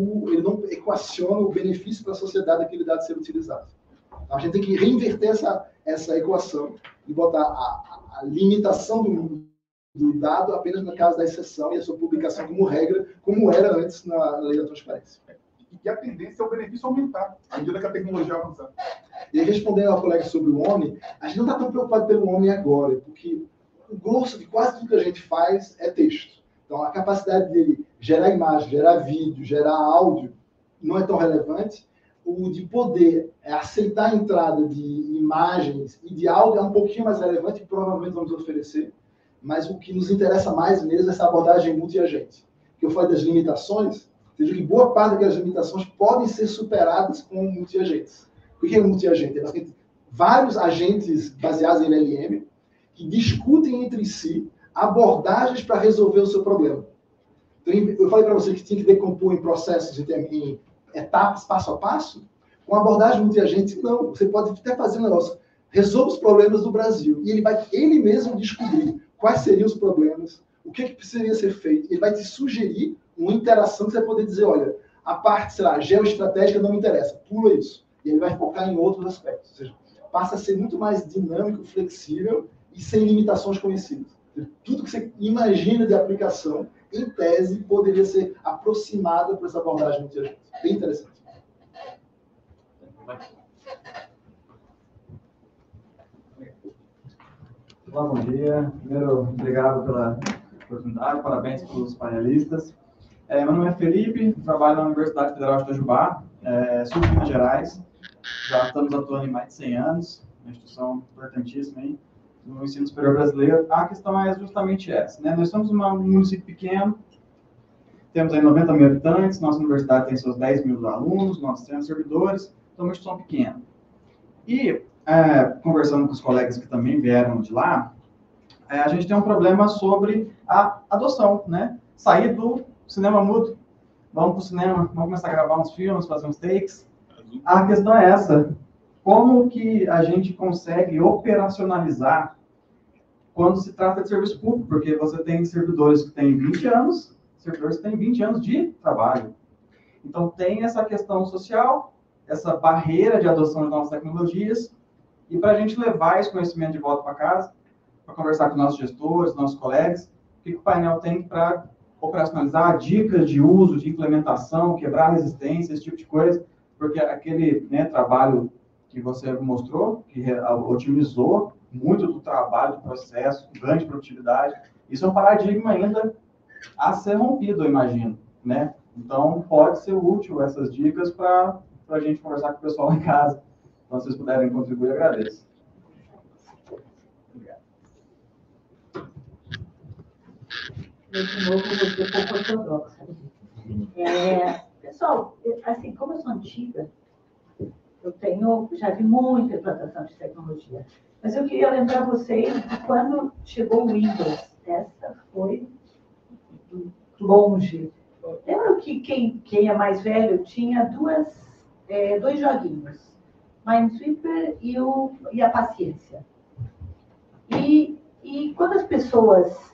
equaciona o benefício para a sociedade daquele dado ser utilizado. Então, a gente tem que reinverter essa equação e botar a limitação do dado apenas no caso da exceção e a sua publicação como regra, como era antes na lei da transparência. E a tendência é o benefício aumentar, à medida que a tecnologia avançar. E aí, respondendo ao colega sobre o homem, a gente não está tão preocupado pelo homem agora, porque o grosso de quase tudo que a gente faz é texto. Então, a capacidade dele gerar imagem, gerar vídeo, gerar áudio, não é tão relevante. O de poder aceitar a entrada de imagens e de áudio é um pouquinho mais relevante e provavelmente vamos oferecer. Mas o que nos interessa mais mesmo é essa abordagem multi-agente. Que eu falei das limitações, veja que boa parte daquelas limitações podem ser superadas com multi-agentes. O que é multi-agente? É basicamente vários agentes baseados em LLM que discutem entre si abordagens para resolver o seu problema. Então, eu falei para você que tinha que decompor em processos, em etapas, passo a passo. Com abordagem multi-agente, não. Você pode até fazer um negócio. Resolva os problemas do Brasil. E ele vai ele mesmo descobrir quais seriam os problemas, o que precisaria ser feito. Ele vai te sugerir uma interação que você vai poder dizer, olha, a parte, sei lá, geoestratégica não me interessa, pula isso. E ele vai focar em outros aspectos. Ou seja, passa a ser muito mais dinâmico, flexível e sem limitações conhecidas. Tudo que você imagina de aplicação, em tese, poderia ser aproximado por essa abordagem multi-agente. Bem interessante. Olá, bom dia. Primeiro, obrigado pela oportunidade, parabéns para os panelistas. Meu nome é Felipe, trabalho na Universidade Federal de Itajubá, sul de Minas Gerais. Já estamos atuando em mais de 100 anos, uma instituição importantíssima aí no ensino superior brasileiro. A questão é justamente essa, né? Nós somos um município pequeno, temos aí 90 mil habitantes, nossa universidade tem seus 10 mil alunos, 900 servidores, então uma instituição pequena. E, conversando com os colegas que também vieram de lá, a gente tem um problema sobre a adoção, né? Sair do cinema mudo, vamos para o cinema, vamos começar a gravar uns filmes, fazer uns takes. A questão é essa, como que a gente consegue operacionalizar quando se trata de serviço público? Porque você tem servidores que têm 20 anos, servidores que têm 20 anos de trabalho. Então, tem essa questão social, essa barreira de adoção de novas tecnologias, e para a gente levar esse conhecimento de volta para casa, para conversar com nossos gestores, nossos colegas, o que o painel tem para operacionalizar dicas de uso, de implementação, quebrar resistência, esse tipo de coisa, porque aquele trabalho que você mostrou, que otimizou muito do trabalho, do processo, ganho de produtividade, isso é um paradigma ainda a ser rompido, eu imagino, né? Então, pode ser útil essas dicas para a gente conversar com o pessoal em casa. Então, se vocês puderem contribuir, eu agradeço. Obrigado. Eu, de novo, vou ser um pouco ortodoxa. Pessoal, assim, como eu sou antiga, já vi muita implantação de tecnologia. Mas eu queria lembrar vocês de quando chegou o Windows. Essa foi longe. Lembra que quem é mais velho tinha dois joguinhos, Minesweeper e a Paciência. E quando as pessoas...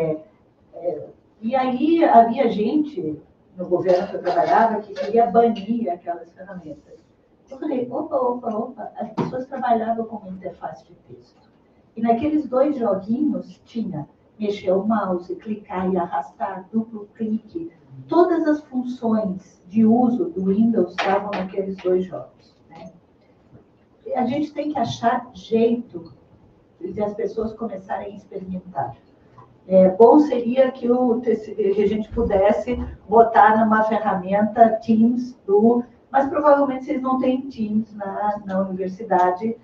e aí havia gente no governo que eu trabalhava que queria banir aquelas ferramentas. Eu falei, opa, as pessoas trabalhavam com interface de texto. E naqueles dois joguinhos tinha mexer o mouse, clicar e arrastar, duplo clique. Todas as funções de uso do Windows estavam naqueles dois jogos, né? A gente tem que achar jeito de as pessoas começarem a experimentar. Bom seria que a gente pudesse botar numa ferramenta Teams mas provavelmente vocês não têm Teams na universidade.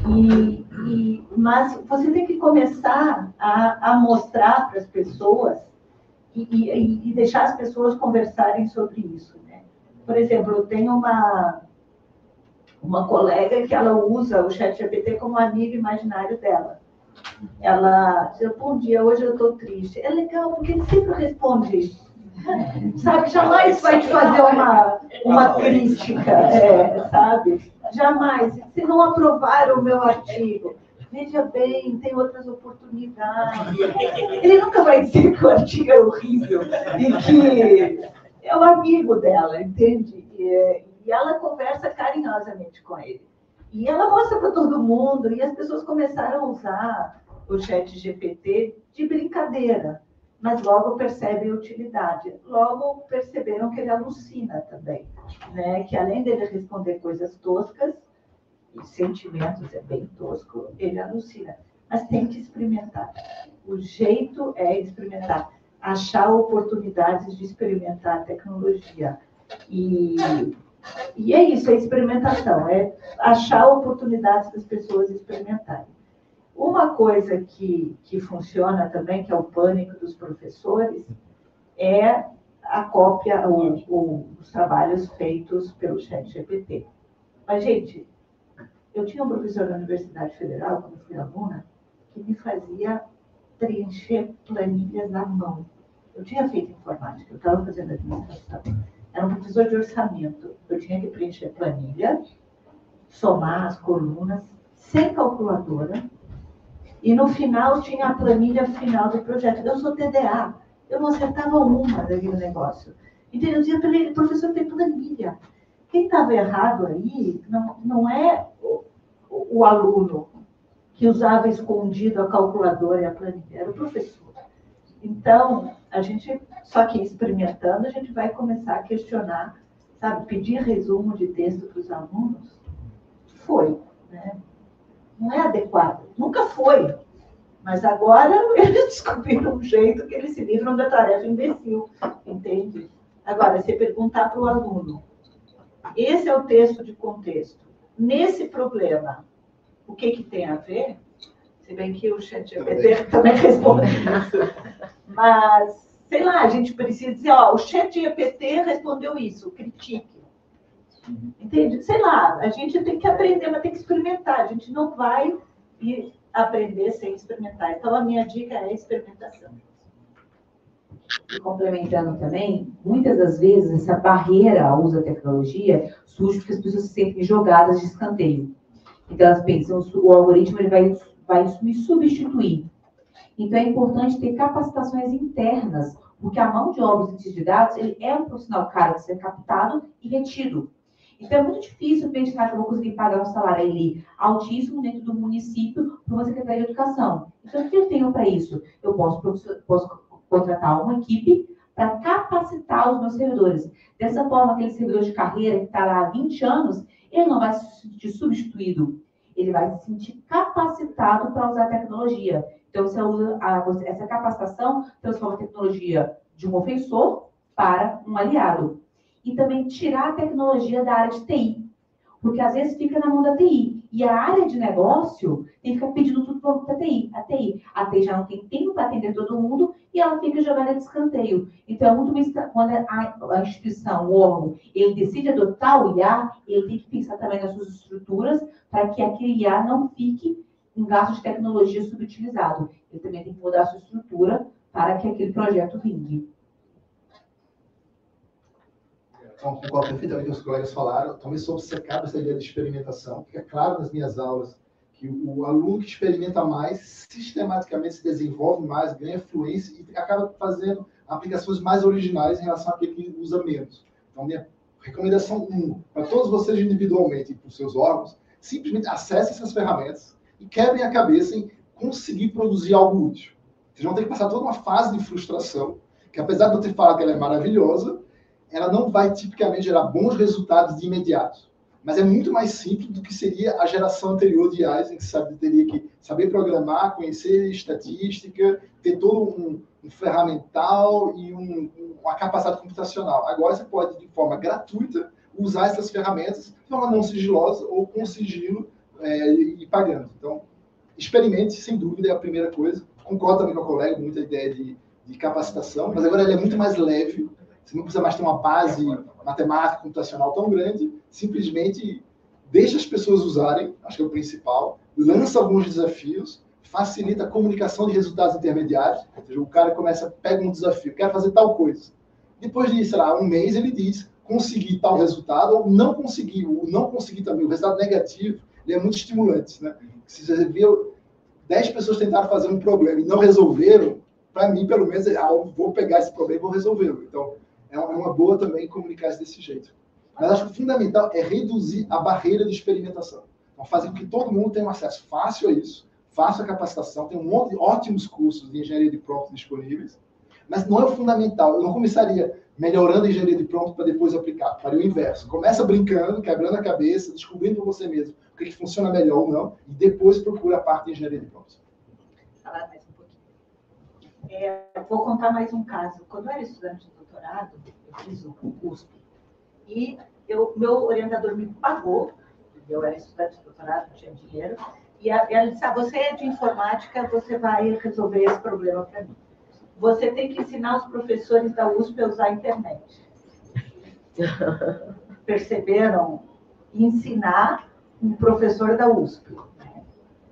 Mas você tem que começar a mostrar para as pessoas e deixar as pessoas conversarem sobre isso, né? Por exemplo, eu tenho uma colega que ela usa o ChatGPT como amigo imaginário dela. Ela diz, bom dia, hoje eu estou triste. É legal, porque ele sempre responde, sabe? Jamais vai te fazer uma crítica, sabe? Jamais. Se não aprovaram o meu artigo, veja bem, tem outras oportunidades. Ele nunca vai dizer que o artigo é horrível e que é o amigo dela, entende? E ela conversa carinhosamente com ele. E ela mostra para todo mundo, e as pessoas começaram a usar o ChatGPT de brincadeira, mas logo percebem a utilidade. Logo perceberam que ele alucina também, né? Que além dele responder coisas toscas, e sentimentos é bem tosco, ele alucina. Mas tem que experimentar. O jeito é experimentar. Achar oportunidades de experimentar a tecnologia. E é isso, é experimentação. É achar oportunidades das pessoas experimentarem. Uma coisa que funciona também, que é o pânico dos professores, é a cópia, os trabalhos feitos pelo ChatGPT. Mas, gente, eu tinha um professor da Universidade Federal, quando fui aluna, que me fazia preencher planilhas na mão. Eu tinha feito informática, eu estava fazendo administração. Era um professor de orçamento. Eu tinha que preencher planilha, somar as colunas, sem calculadora, e no final tinha a planilha final do projeto. Eu sou TDA, eu não acertava uma daquele negócio. Então eu dizia para ele, professor, tem planilha. Quem estava errado aí não é o aluno que usava escondido a calculadora e a planilha, era o professor. Então, a gente, só que experimentando, a gente vai começar a questionar, sabe, pedir resumo de texto para os alunos, foi, né? Não é adequado, nunca foi. Mas agora eles descobriram um jeito que eles se livram da tarefa imbecil, entende? Agora, se perguntar para o aluno, esse é o texto de contexto, nesse problema, o que tem a ver? Se bem que o ChatGPT também responde isso. Mas, sei lá, a gente precisa dizer, ó, o ChatGPT respondeu isso, critique. Entende? Sei lá, a gente tem que aprender, mas tem que experimentar. A gente não vai aprender sem experimentar. Então, a minha dica é a experimentação. E complementando também, muitas das vezes essa barreira ao uso da tecnologia surge porque as pessoas se sentem jogadas de escanteio. Então, elas pensam, o algoritmo ele vai me substituir. Então, é importante ter capacitações internas, porque a mão de obra de dados ele é um profissional caro de ser captado e retido. Então, é muito difícil pensar que eu vou conseguir pagar um salário ali altíssimo dentro do município para uma Secretaria de Educação. Então, o que eu tenho para isso? Eu posso contratar uma equipe para capacitar os meus servidores. Dessa forma, aquele servidor de carreira que está lá há 20 anos, ele não vai se sentir substituído. Ele vai se sentir capacitado para usar a tecnologia. Então, você usa essa capacitação, transforma a tecnologia de um ofensor para um aliado. E também tirar a tecnologia da área de TI. Porque, às vezes, fica na mão da TI. E a área de negócio tem que ficar pedindo tudo para a TI. A TI já não tem tempo para atender todo mundo e ela fica jogada de escanteio. Então, quando a instituição, o órgão, ele decide adotar o IA, ele tem que pensar também nas suas estruturas para que aquele IA não fique um gasto de tecnologia subutilizado. Ele também tem que mudar a sua estrutura para que aquele projeto vingue. Então, concordo perfeitamente com os colegas falaram. Também sou obcecado essa ideia de experimentação. Fica claro nas minhas aulas que o aluno que experimenta mais, sistematicamente se desenvolve mais, ganha fluência e acaba fazendo aplicações mais originais em relação àquele que usa menos. Então, minha recomendação 1, para todos vocês individualmente e para os seus órgãos, simplesmente acessem essas ferramentas e quebrem a cabeça em conseguir produzir algo útil. Vocês vão ter que passar toda uma fase de frustração, que apesar de eu ter falado que ela é maravilhosa, ela não vai tipicamente gerar bons resultados de imediato. Mas é muito mais simples do que seria a geração anterior de IAs, em que teria que saber programar, conhecer estatística, ter todo um ferramental e uma capacidade computacional. Agora você pode, de forma gratuita, usar essas ferramentas de forma não sigilosa ou com sigilo e pagando. Então, experimente, sem dúvida, é a primeira coisa. Concordo também com a colega, muita ideia de capacitação, mas agora ele é muito mais leve. Você não precisa mais ter uma base matemática, computacional tão grande. Simplesmente deixa as pessoas usarem, acho que é o principal. Lança alguns desafios, facilita a comunicação de resultados intermediários. Ou seja, o cara pega um desafio, quer fazer tal coisa. Depois de, sei lá, um mês, ele diz, consegui tal resultado, ou não consegui. O não conseguir também, o resultado negativo, ele é muito estimulante, né? Se você viu 10 pessoas tentaram fazer um problema e não resolveram, para mim, pelo menos, eu vou pegar esse problema e vou resolvê-lo. Então, é uma boa também comunicar isso desse jeito. Mas acho que o fundamental é reduzir a barreira de experimentação. Então, fazer com que todo mundo tenha um acesso fácil a isso, faça a capacitação, tem um monte de ótimos cursos de engenharia de prompt disponíveis, mas não é o fundamental. Eu não começaria melhorando a engenharia de prompt para depois aplicar. Faria o inverso. Começa brincando, quebrando a cabeça, descobrindo por você mesmo o que funciona melhor ou não, e depois procura a parte de engenharia de prompt. Falar mais um pouquinho. Vou contar mais um caso. Quando eu era estudante de doutorado, eu fiz o USP. E meu orientador me pagou, eu era estudante de doutorado, não tinha dinheiro, e ela disse, você é de informática, você vai resolver esse problema para mim. Você tem que ensinar os professores da USP a usar a internet. Perceberam? Ensinar um professor da USP. Né?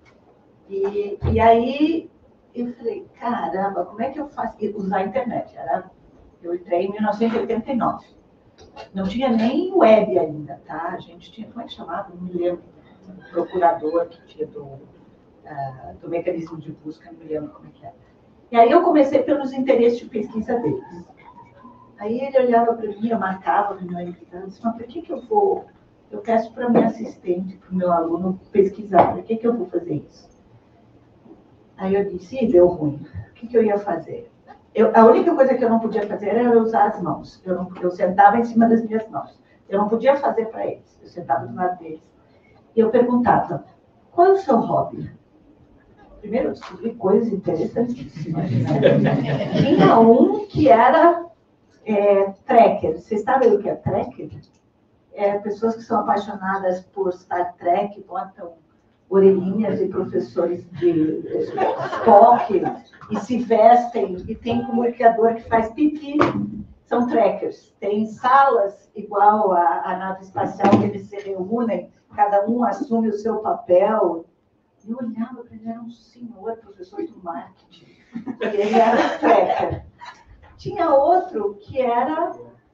E aí eu falei, caramba, como é que eu faço? Usar a internet. Eu entrei em 1989. Não tinha nem web ainda, tá? A gente tinha, como é que chamava? Não me lembro. Um procurador que tinha do mecanismo de busca, não me lembro como é que era. E aí eu comecei pelos interesses de pesquisa deles. Aí ele olhava para mim, eu marcava no meu edital, disse, mas por que eu peço para minha assistente, para o meu aluno pesquisar, por que eu vou fazer isso? Aí eu disse, deu ruim, o que eu ia fazer? A única coisa que eu não podia fazer era usar as mãos. Eu sentava em cima das minhas mãos. Eu não podia fazer para eles, eu sentava do lado deles. E eu perguntava, qual é o seu hobby? Primeiro, eu descobri coisas interessantíssimas. Né? Tinha um que era tracker. Vocês sabem o que é tracker? Pessoas que são apaixonadas por Star Trek, botam orelhinhas de professores de Spock e se vestem, e tem comunicador que faz pipi. São trackers. Tem salas igual a nave espacial que eles se reúnem, cada um assume o seu papel. Eu olhava para ele, era um senhor professor de marketing. Ele era tracker. Tinha outro que era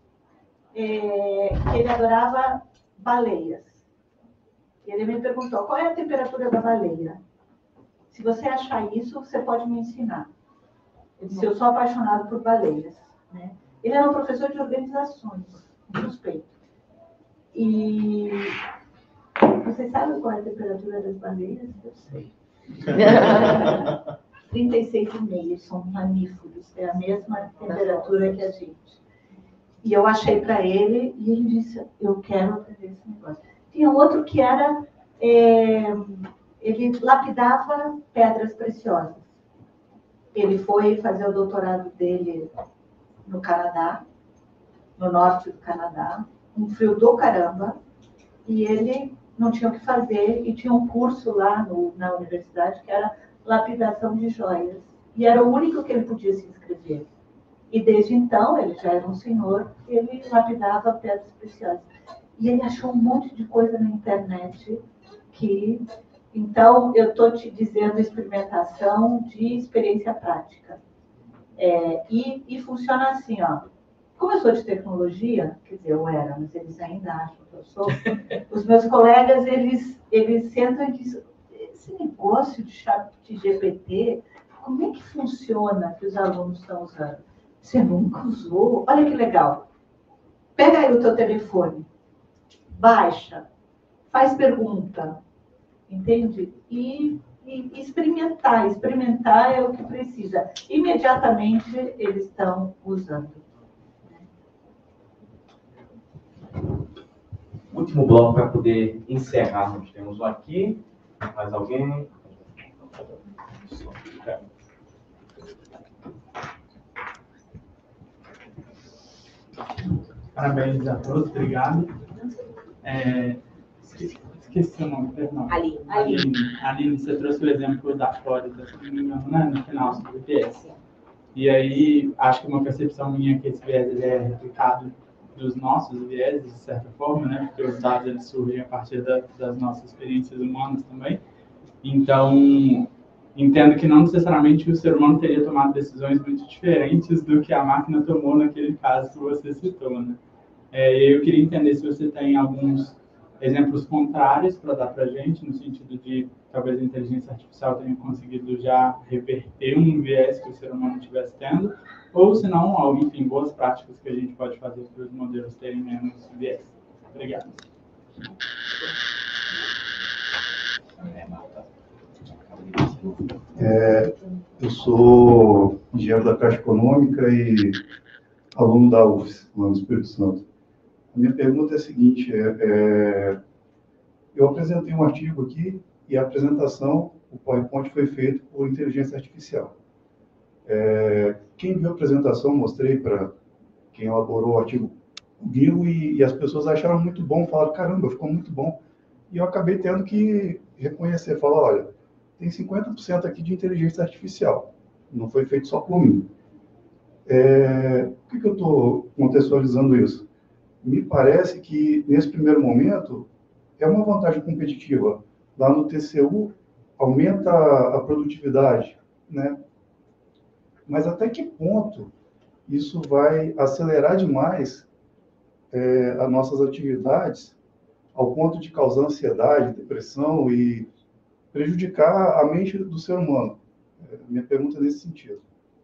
que ele adorava baleias. E ele me perguntou, qual é a temperatura da baleia? Se você achar isso, você pode me ensinar. Eu disse, eu sou apaixonado por baleias. Né? Ele era um professor de organizações, um suspeito. E você sabe qual é a temperatura das baleias? Eu sei. 36,5, são mamíferos, é a mesma temperatura que a gente. E eu achei para ele, e ele disse, eu quero aprender esse negócio. Tinha outro que era, ele lapidava pedras preciosas. Ele foi fazer o doutorado dele no Canadá, no norte do Canadá, um frio do caramba, e ele não tinha o que fazer, e tinha um curso lá na universidade que era lapidação de joias. E era o único que ele podia se inscrever. E desde então, ele já era um senhor, ele lapidava pedras preciosas. E ele achou um monte de coisa na internet que... Então, eu estou te dizendo experimentação de experiência prática. E funciona assim, ó. Como eu sou de tecnologia, quer dizer, eu era, mas eles ainda acham que eu sou, os meus colegas, eles sentam e dizem, esse negócio de chat GPT, como é que funciona que os alunos estão usando? Você nunca usou? Olha que legal. Pega aí o teu telefone, baixa, faz pergunta, entende? E experimentar é o que precisa. Imediatamente eles estão usando. Último bloco para poder encerrar. Nós temos um aqui. Mais alguém? Parabéns a todos, obrigado. Esqueci o nome, perdão. Aline. Aline, você trouxe o exemplo da Flórida, se não me engano, né? No final, sobre o viés. E aí, acho que uma percepção minha é que esse viés ele é replicado dos nossos viéses, de certa forma, né? Porque os dados eles surgem a partir das nossas experiências humanas também. Então, entendo que não necessariamente o ser humano teria tomado decisões muito diferentes do que a máquina tomou naquele caso que você citou, né? Eu queria entender se você tem alguns exemplos contrários para dar para a gente, no sentido de talvez a inteligência artificial tenha conseguido já reverter um viés que o ser humano estivesse tendo, ou se não, enfim, boas práticas que a gente pode fazer para os modelos terem menos viés. Obrigado. Eu sou engenheiro da Caixa Econômica e aluno da UFS, lá no Espírito Santo. A minha pergunta é a seguinte, eu apresentei um artigo aqui e a apresentação, o PowerPoint foi feito por inteligência artificial. Quem viu a apresentação, mostrei para quem elaborou o artigo, viu e as pessoas acharam muito bom, falaram, caramba, ficou muito bom. E eu acabei tendo que reconhecer, falar, olha, tem 50% aqui de inteligência artificial, não foi feito só por mim. Por que eu estou contextualizando isso? Me parece que, nesse primeiro momento, é uma vantagem competitiva. Lá no TCU, aumenta a produtividade, né? Mas até que ponto isso vai acelerar demais as nossas atividades, ao ponto de causar ansiedade, depressão e prejudicar a mente do ser humano? Minha pergunta é nesse sentido.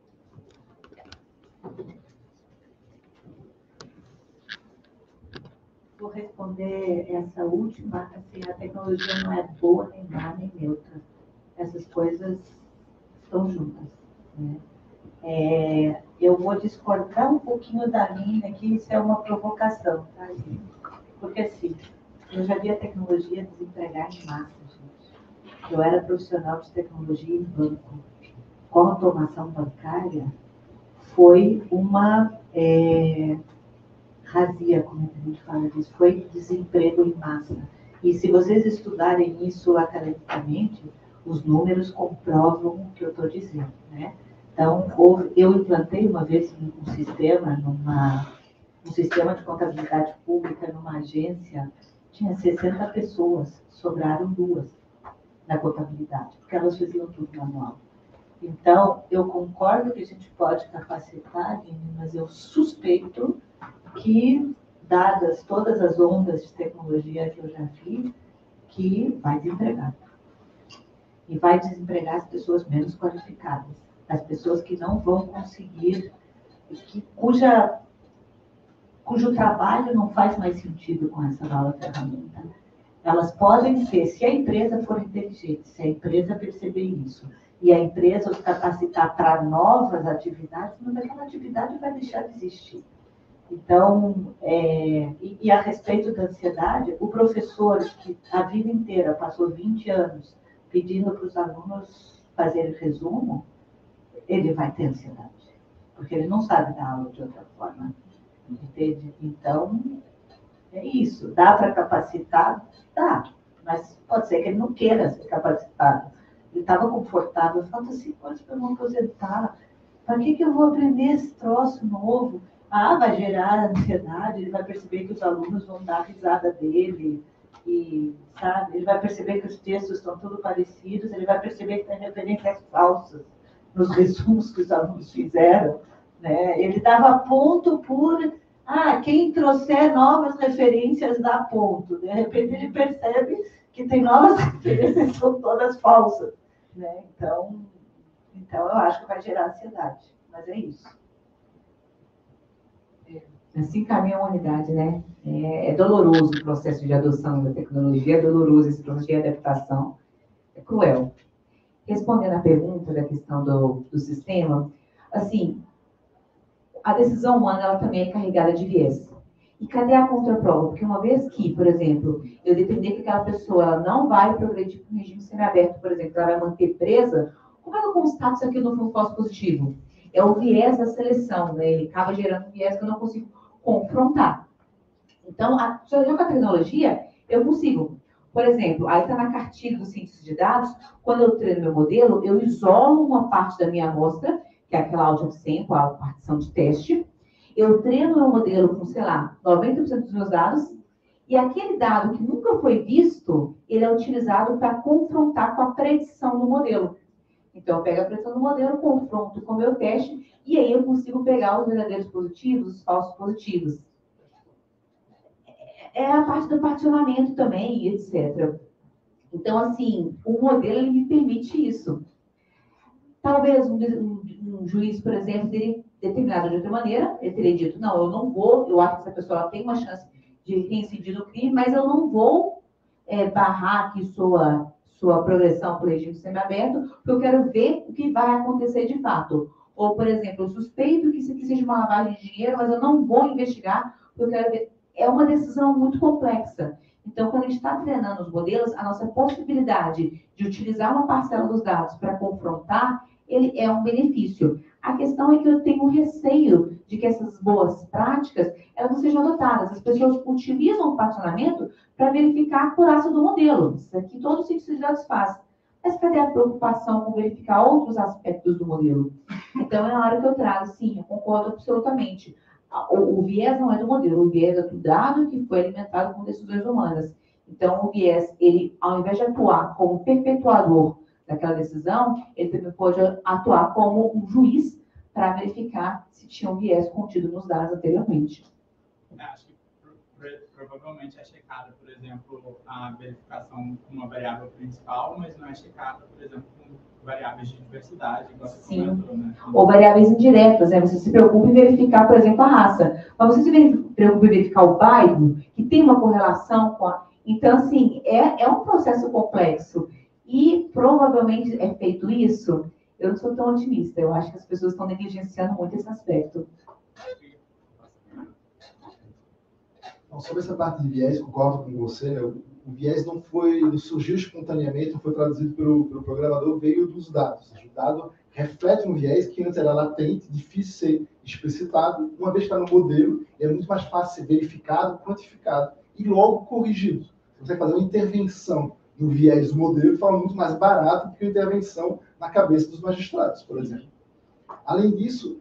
Vou responder essa última, assim, a tecnologia não é boa, nem má, nem neutra. Essas coisas estão juntas, né? Eu vou discordar um pouquinho da Aline aqui, isso é uma provocação, tá, Aline? Porque, assim, eu já vi a tecnologia desempregar em massa, gente. Eu era profissional de tecnologia em banco. Com a automação bancária, foi uma razia, como a gente fala disso, foi desemprego em massa. E se vocês estudarem isso academicamente, os números comprovam o que eu estou dizendo, né? Então, eu implantei uma vez um sistema de contabilidade pública numa agência, tinha 60 pessoas, sobraram 2 na contabilidade, porque elas faziam tudo manual. Então, eu concordo que a gente pode capacitar, mas eu suspeito que, dadas todas as ondas de tecnologia que eu já vi, que vai desempregar. E vai desempregar as pessoas menos qualificadas, as pessoas que não vão conseguir, cujo trabalho não faz mais sentido com essa nova ferramenta. Elas podem ser, se a empresa for inteligente, se a empresa perceber isso, e a empresa os capacitar para novas atividades, mas aquela atividade vai deixar de existir. Então, e a respeito da ansiedade, o professor que a vida inteira passou 20 anos pedindo para os alunos fazerem resumo, ele vai ter ansiedade, porque ele não sabe dar aula de outra forma, entende? Então, é isso. Dá para capacitar? Dá, mas pode ser que ele não queira ser capacitado. Ele estava confortável, falta 5 anos para eu me aposentar. Para que eu vou aprender esse troço novo? Vai gerar ansiedade, ele vai perceber que os alunos vão dar risada dele, e, sabe, ele vai perceber que os textos estão todos parecidos, ele vai perceber que tem referências falsas nos resumos que os alunos fizeram, né? Ele dava ponto por, quem trouxer novas referências dá ponto. De repente ele percebe que tem novas referências que são todas falsas, né? Então eu acho que vai gerar ansiedade, mas é isso. Assim caminha a humanidade, né? É doloroso o processo de adoção da tecnologia, é doloroso esse processo de adaptação, é cruel. Respondendo à pergunta da questão do sistema, assim, a decisão humana ela também é carregada de viés. E cadê a contraprova? Porque uma vez que, por exemplo, eu depender que aquela pessoa ela não vai progredir para um regime semiaberto, por exemplo, ela vai manter presa, como é que eu constato se aquilo não for um falso positivo? É o viés da seleção, né? Ele acaba gerando um viés que eu não consigo confrontar. Então, já com a tecnologia, eu consigo. Por exemplo, aí está na cartilha do cientista de dados, quando eu treino meu modelo, eu isolo uma parte da minha amostra, que é aquela audience sample, a partição de teste. Eu treino meu modelo com, sei lá, 90% dos meus dados, e aquele dado que nunca foi visto, ele é utilizado para confrontar com a predição do modelo. Então, eu pego a predição do modelo, confronto com o meu teste, e aí eu consigo pegar os verdadeiros positivos, os falsos positivos. É a parte do particionamento também, etc. Então, assim, o modelo ele me permite isso. Talvez um juiz, por exemplo, teria determinado de outra maneira, ele teria dito, não, eu não vou, eu acho que essa pessoa tem uma chance de reincidir no crime, mas eu não vou barrar aqui sua progressão por regime semiaberto, porque eu quero ver o que vai acontecer de fato. Ou, por exemplo, eu suspeito que isso aqui seja uma lavagem de dinheiro, mas eu não vou investigar, porque eu quero ver. É uma decisão muito complexa. Então, quando a gente está treinando os modelos, a nossa possibilidade de utilizar uma parcela dos dados para confrontar, ele é um benefício. A questão é que eu tenho um receio de que essas boas práticas, elas não sejam adotadas. As pessoas utilizam o particionamento para verificar a acurácia do modelo. Isso aqui todo o cientista de dados faz. Mas cadê a preocupação com verificar outros aspectos do modelo? Então, é na hora que eu trago, sim, eu concordo absolutamente. O viés não é do modelo, o viés é do dado que foi alimentado com decisões humanas. Então, o viés, ele, ao invés de atuar como perpetuador daquela decisão, ele também pode atuar como um juiz para verificar se tinha um viés contido nos dados anteriormente. Acho que provavelmente é checada, por exemplo, a verificação com uma variável principal, mas não é checada, por exemplo, com variáveis de diversidade, igual você comentou, né? Ou variáveis indiretas, né? Você se preocupa em verificar, por exemplo, a raça. Mas você se preocupa em verificar o bairro, que tem uma correlação com a... Então, assim, é um processo complexo. E provavelmente é feito isso, eu não sou tão otimista. Eu acho que as pessoas estão negligenciando muito esse aspecto. Então, sobre essa parte de viés, concordo com você, né? O viés não surgiu espontaneamente, não foi traduzido pelo programador, veio dos dados. O dado reflete um viés que antes era latente, difícil de ser explicitado. Uma vez que está no modelo, é muito mais fácil ser verificado, quantificado e logo corrigido. Você vai fazer uma intervenção no viés do modelo de forma muito mais barata do que uma intervenção na cabeça dos magistrados, por exemplo. Além disso,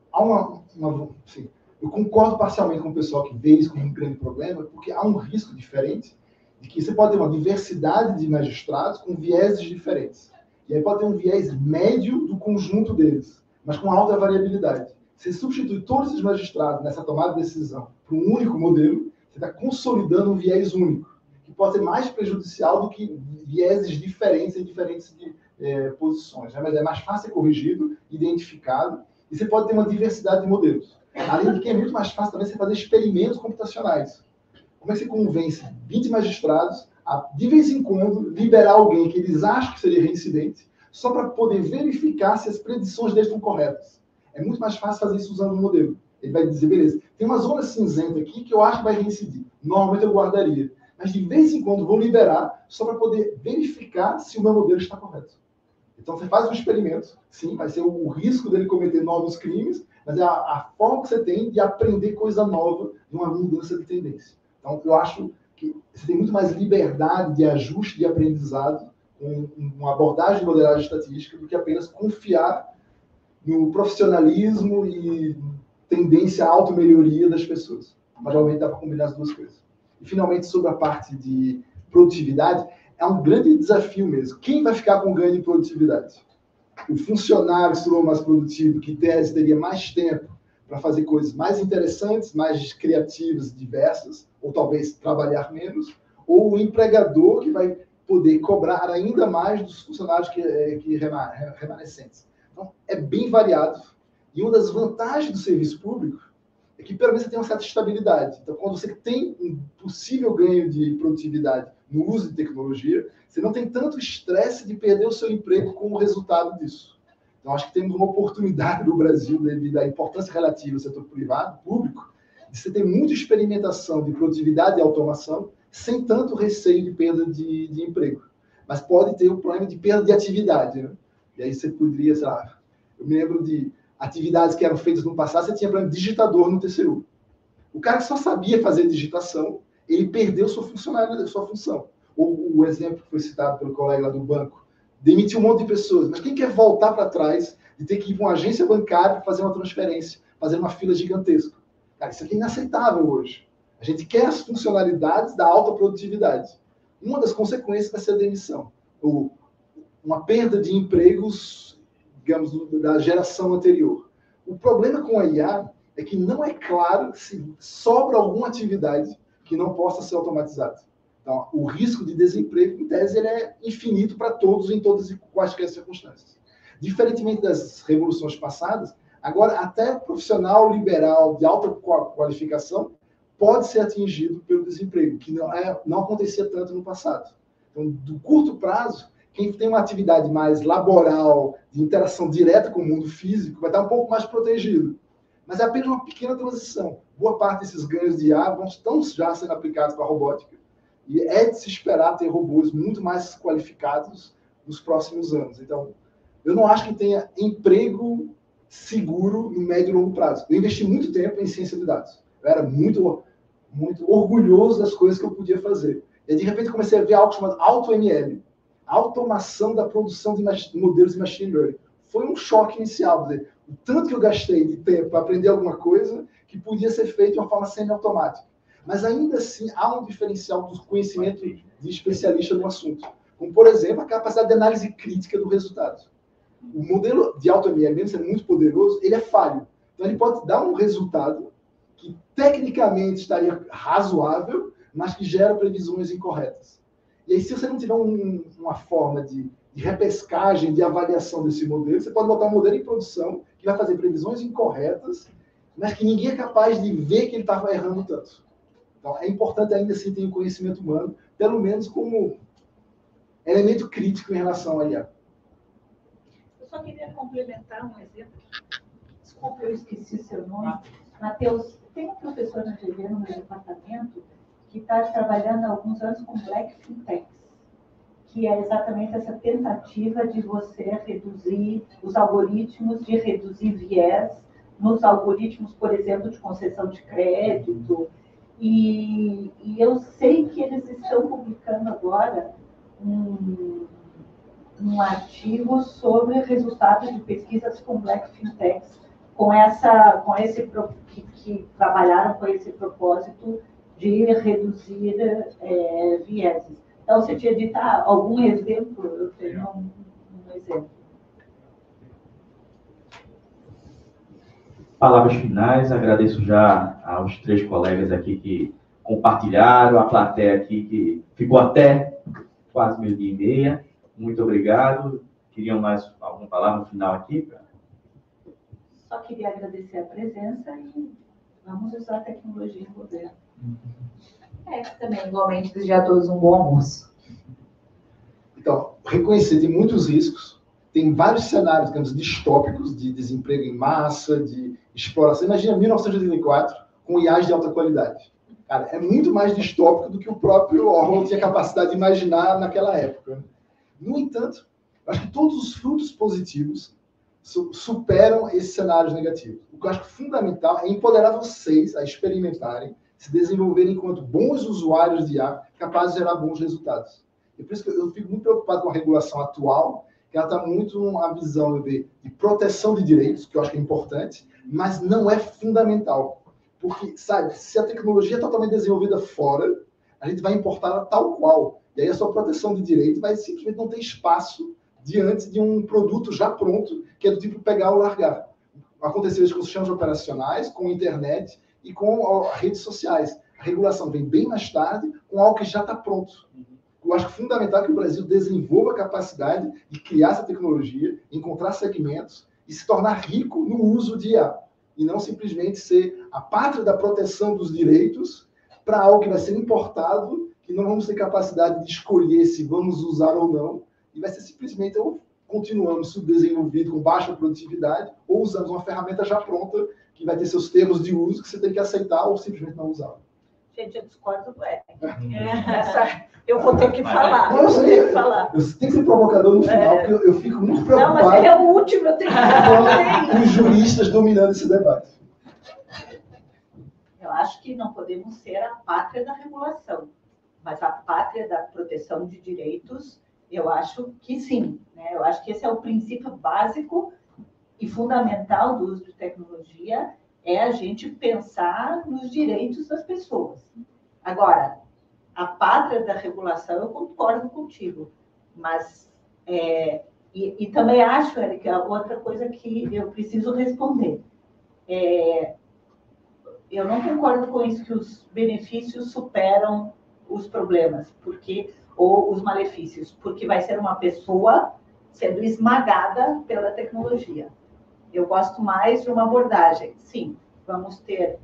há assim, eu concordo parcialmente com o pessoal que vê isso como um grande problema, porque há um risco diferente de que você pode ter uma diversidade de magistrados com vieses diferentes. E aí pode ter um viés médio do conjunto deles, mas com alta variabilidade. Você substitui todos esses magistrados nessa tomada de decisão para um único modelo, você está consolidando um viés único, que pode ser mais prejudicial do que vieses diferentes em diferentes posições. Né? Mas é mais fácil ser corrigido, identificado, e você pode ter uma diversidade de modelos. Além de que é muito mais fácil também você fazer experimentos computacionais. Como é que você convence 20 magistrados a, de vez em quando, liberar alguém que eles acham que seria reincidente, só para poder verificar se as predições deles estão corretas? É muito mais fácil fazer isso usando um modelo. Ele vai dizer, beleza, tem uma zona cinzenta aqui que eu acho que vai reincidir. Normalmente eu guardaria. Mas de vez em quando vou liberar só para poder verificar se o meu modelo está correto. Então você faz um experimento, sim, vai ser o risco dele cometer novos crimes, mas é a forma que você tem de aprender coisa nova de uma mudança de tendência. Então, eu acho que você tem muito mais liberdade de ajuste de aprendizado com uma abordagem de modelagem estatística do que apenas confiar no profissionalismo e tendência à auto-melhoria das pessoas. Mas, realmente, dá para combinar as duas coisas. E, finalmente, sobre a parte de produtividade, é um grande desafio mesmo. Quem vai ficar com ganho de produtividade? O funcionário que se tornou mais produtivo, que em tese teria mais tempo para fazer coisas mais interessantes, mais criativas, diversas, ou talvez trabalhar menos, ou o empregador que vai poder cobrar ainda mais dos funcionários remanescentes. Então, é bem variado. E uma das vantagens do serviço público é que, pelo menos, você tem uma certa estabilidade. Então, quando você tem um possível ganho de produtividade no uso de tecnologia, você não tem tanto estresse de perder o seu emprego como resultado disso. Então, acho que temos uma oportunidade no Brasil, devido à importância relativa do setor privado, público, de você ter muita experimentação de produtividade e automação, sem tanto receio de perda de emprego. Mas pode ter o problema de perda de atividade. Né? E aí você poderia, sei lá, eu me lembro de atividades que eram feitas no passado, você tinha, por exemplo, digitador no TCU. O cara que só sabia fazer digitação, ele perdeu sua funcionalidade, sua função. O exemplo que foi citado pelo colega lá do banco, demitiu um monte de pessoas. Mas quem quer voltar para trás de ter que ir para uma agência bancária para fazer uma transferência, fazer uma fila gigantesca? Cara, isso aqui é inaceitável hoje. A gente quer as funcionalidades da alta produtividade. Uma das consequências vai ser a demissão. Ou uma perda de empregos, digamos, da geração anterior. O problema com a IA é que não é claro se sobra alguma atividade que não possa ser automatizada. Então, o risco de desemprego, em tese, ele é infinito para todos, em todas e quaisquer circunstâncias. Diferentemente das revoluções passadas, agora até profissional liberal de alta qualificação pode ser atingido pelo desemprego, que não acontecia tanto no passado. Então, do curto prazo, quem tem uma atividade mais laboral, de interação direta com o mundo físico, vai estar um pouco mais protegido. Mas é apenas uma pequena transição. Boa parte desses ganhos de IA estão já sendo aplicados para a robótica. E é de se esperar ter robôs muito mais qualificados nos próximos anos. Então, eu não acho que tenha emprego seguro no médio e longo prazo. Eu investi muito tempo em ciência de dados. Eu era muito orgulhoso das coisas que eu podia fazer. E de repente comecei a ver algo chamado AutoML, automação da produção de modelos de machine learning. Foi um choque inicial, dizer, o tanto que eu gastei de tempo para aprender alguma coisa que podia ser feito de uma forma semi-automática. Mas ainda assim há um diferencial do conhecimento de especialista no assunto. Como, por exemplo, a capacidade de análise crítica do resultado. O modelo de AutoML, mesmo sendo muito poderoso, ele é falho. Então ele pode dar um resultado que tecnicamente estaria razoável, mas que gera previsões incorretas. E aí, se você não tiver uma forma de repescagem, de avaliação desse modelo, você pode botar um modelo em produção que vai fazer previsões incorretas, mas que ninguém é capaz de ver que ele estava errando tanto. Então, é importante ainda assim ter o conhecimento humano, pelo menos como elemento crítico em relação à IA. Eu só queria complementar um exemplo. Desculpa, eu esqueci seu nome. Matheus, tem um professor na GV no meu departamento que está trabalhando há alguns anos com Black Fintechs, que é exatamente essa tentativa de você reduzir os algoritmos, de reduzir viés nos algoritmos, por exemplo, de concessão de crédito. E eu sei que eles estão publicando agora um artigo sobre resultados de pesquisas com Black Fintechs, que trabalharam com esse propósito de reduzir vieses. Então, você tinha dito algum exemplo? Eu tenho um exemplo. Palavras finais, agradeço já aos 3 colegas aqui que compartilharam, a plateia aqui que ficou até quase 12:30. Muito obrigado. Queriam mais alguma palavra final aqui? Só queria agradecer a presença e vamos usar a tecnologia em governo. Também, igualmente, desejar a todos um bom almoço. Então, reconhecer tem muitos riscos, tem vários cenários, digamos, distópicos, de desemprego em massa, de exploração. Imagina 1984 com IAs de alta qualidade. Cara, é muito mais distópico do que o próprio Orwell tinha capacidade de imaginar naquela época. No entanto, acho que todos os frutos positivos superam esses cenários negativos. O que eu acho fundamental é empoderar vocês a experimentarem, se desenvolverem enquanto bons usuários de IA, capazes de gerar bons resultados. E por isso que eu fico muito preocupado com a regulação atual, que ela está muito numa visão de proteção de direitos, que eu acho que é importante, mas não é fundamental. Porque, sabe, se a tecnologia é totalmente desenvolvida fora, a gente vai importá-la tal qual. E aí a sua proteção de direito vai simplesmente não ter espaço diante de um produto já pronto, que é do tipo pegar ou largar. Aconteceu isso com os sistemas operacionais, com a internet e com redes sociais. A regulação vem bem mais tarde, com algo que já está pronto. Eu acho fundamental que o Brasil desenvolva a capacidade de criar essa tecnologia, encontrar segmentos e se tornar rico no uso de IA. E não simplesmente ser a pátria da proteção dos direitos para algo que vai ser importado, que não vamos ter capacidade de escolher se vamos usar ou não, e vai ser simplesmente ou continuamos subdesenvolvido com baixa produtividade, ou usamos uma ferramenta já pronta, que vai ter seus termos de uso, que você tem que aceitar ou simplesmente não usar. Gente, eu discordo do Eric. Eu vou ter que falar. Eu tenho que ser provocador no final, porque eu fico muito preocupado. Não, mas ele é o último, eu tenho que com os juristas dominando esse debate. Então, acho que não podemos ser a pátria da regulação, mas a pátria da proteção de direitos, eu acho que sim, né? Eu acho que esse é o princípio básico e fundamental do uso de tecnologia, é a gente pensar nos direitos das pessoas. Agora, a pátria da regulação, eu concordo contigo, mas e também acho, Érica, outra coisa que eu preciso responder. Eu não concordo com isso, que os benefícios superam os problemas, ou os malefícios, porque vai ser uma pessoa sendo esmagada pela tecnologia. Eu gosto mais de uma abordagem. Sim, vamos ter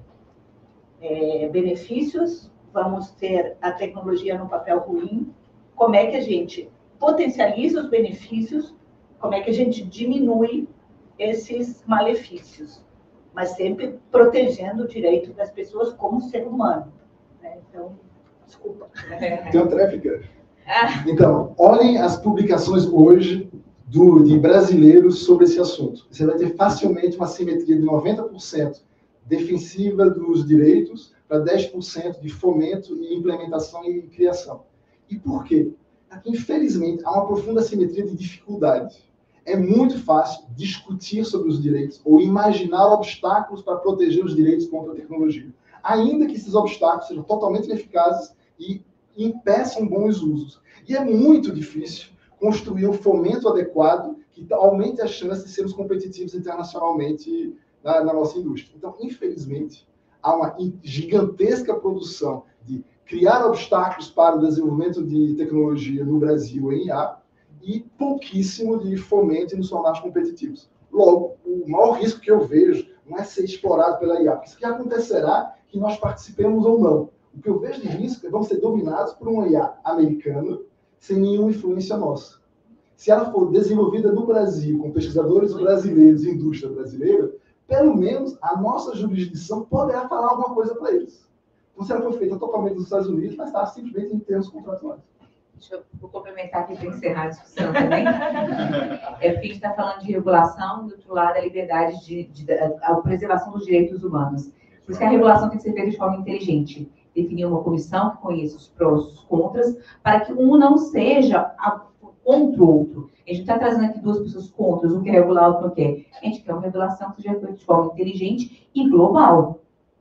benefícios, vamos ter a tecnologia no papel ruim. Como é que a gente potencializa os benefícios? Como é que a gente diminui esses malefícios? Mas sempre protegendo o direito das pessoas como ser humano, né? Então, desculpa. Tem uma tréplica. Então, olhem as publicações hoje de brasileiros sobre esse assunto. Você vai ter facilmente uma simetria de 90% defensiva dos direitos para 10% de fomento e implementação e criação. E por quê? Porque, infelizmente, há uma profunda simetria de dificuldade. É muito fácil discutir sobre os direitos ou imaginar obstáculos para proteger os direitos contra a tecnologia, ainda que esses obstáculos sejam totalmente ineficazes e impeçam bons usos. E é muito difícil construir um fomento adequado que aumente a chance de sermos competitivos internacionalmente na nossa indústria. Então, infelizmente, há uma gigantesca produção de criar obstáculos para o desenvolvimento de tecnologia no Brasil em IA e pouquíssimo de fomento e nos tornar competitivos. Logo, o maior risco que eu vejo não é ser explorado pela IA, porque isso que acontecerá que nós participemos ou não. O que eu vejo de risco é que vamos ser dominados por uma IA americana sem nenhuma influência nossa. Se ela for desenvolvida no Brasil, com pesquisadores brasileiros e indústria brasileira, pelo menos a nossa jurisdição poderá falar alguma coisa para eles. Então, se ela for feita totalmente nos Estados Unidos, vai estar simplesmente em termos contratuais. Vou complementar aqui para encerrar a discussão também. Porque a gente está falando de regulação, do outro lado, a liberdade a preservação dos direitos humanos. Por isso que a regulação tem que ser feita de forma inteligente. Definir uma comissão que conheça os prós e os contras, para que um não seja contra o outro. A gente está trazendo aqui duas pessoas contras, um quer regular, o outro não quer. A gente quer uma regulação que seja feita de forma inteligente e global.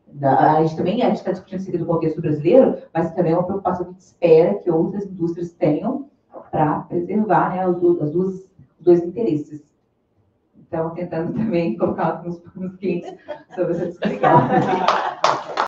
A gente está discutindo isso aqui do contexto brasileiro, mas também é uma preocupação que a gente espera que outras indústrias tenham para preservar, né, os dois interesses. Então, tentando também colocar alguns pontos quentes sobre essa discussão.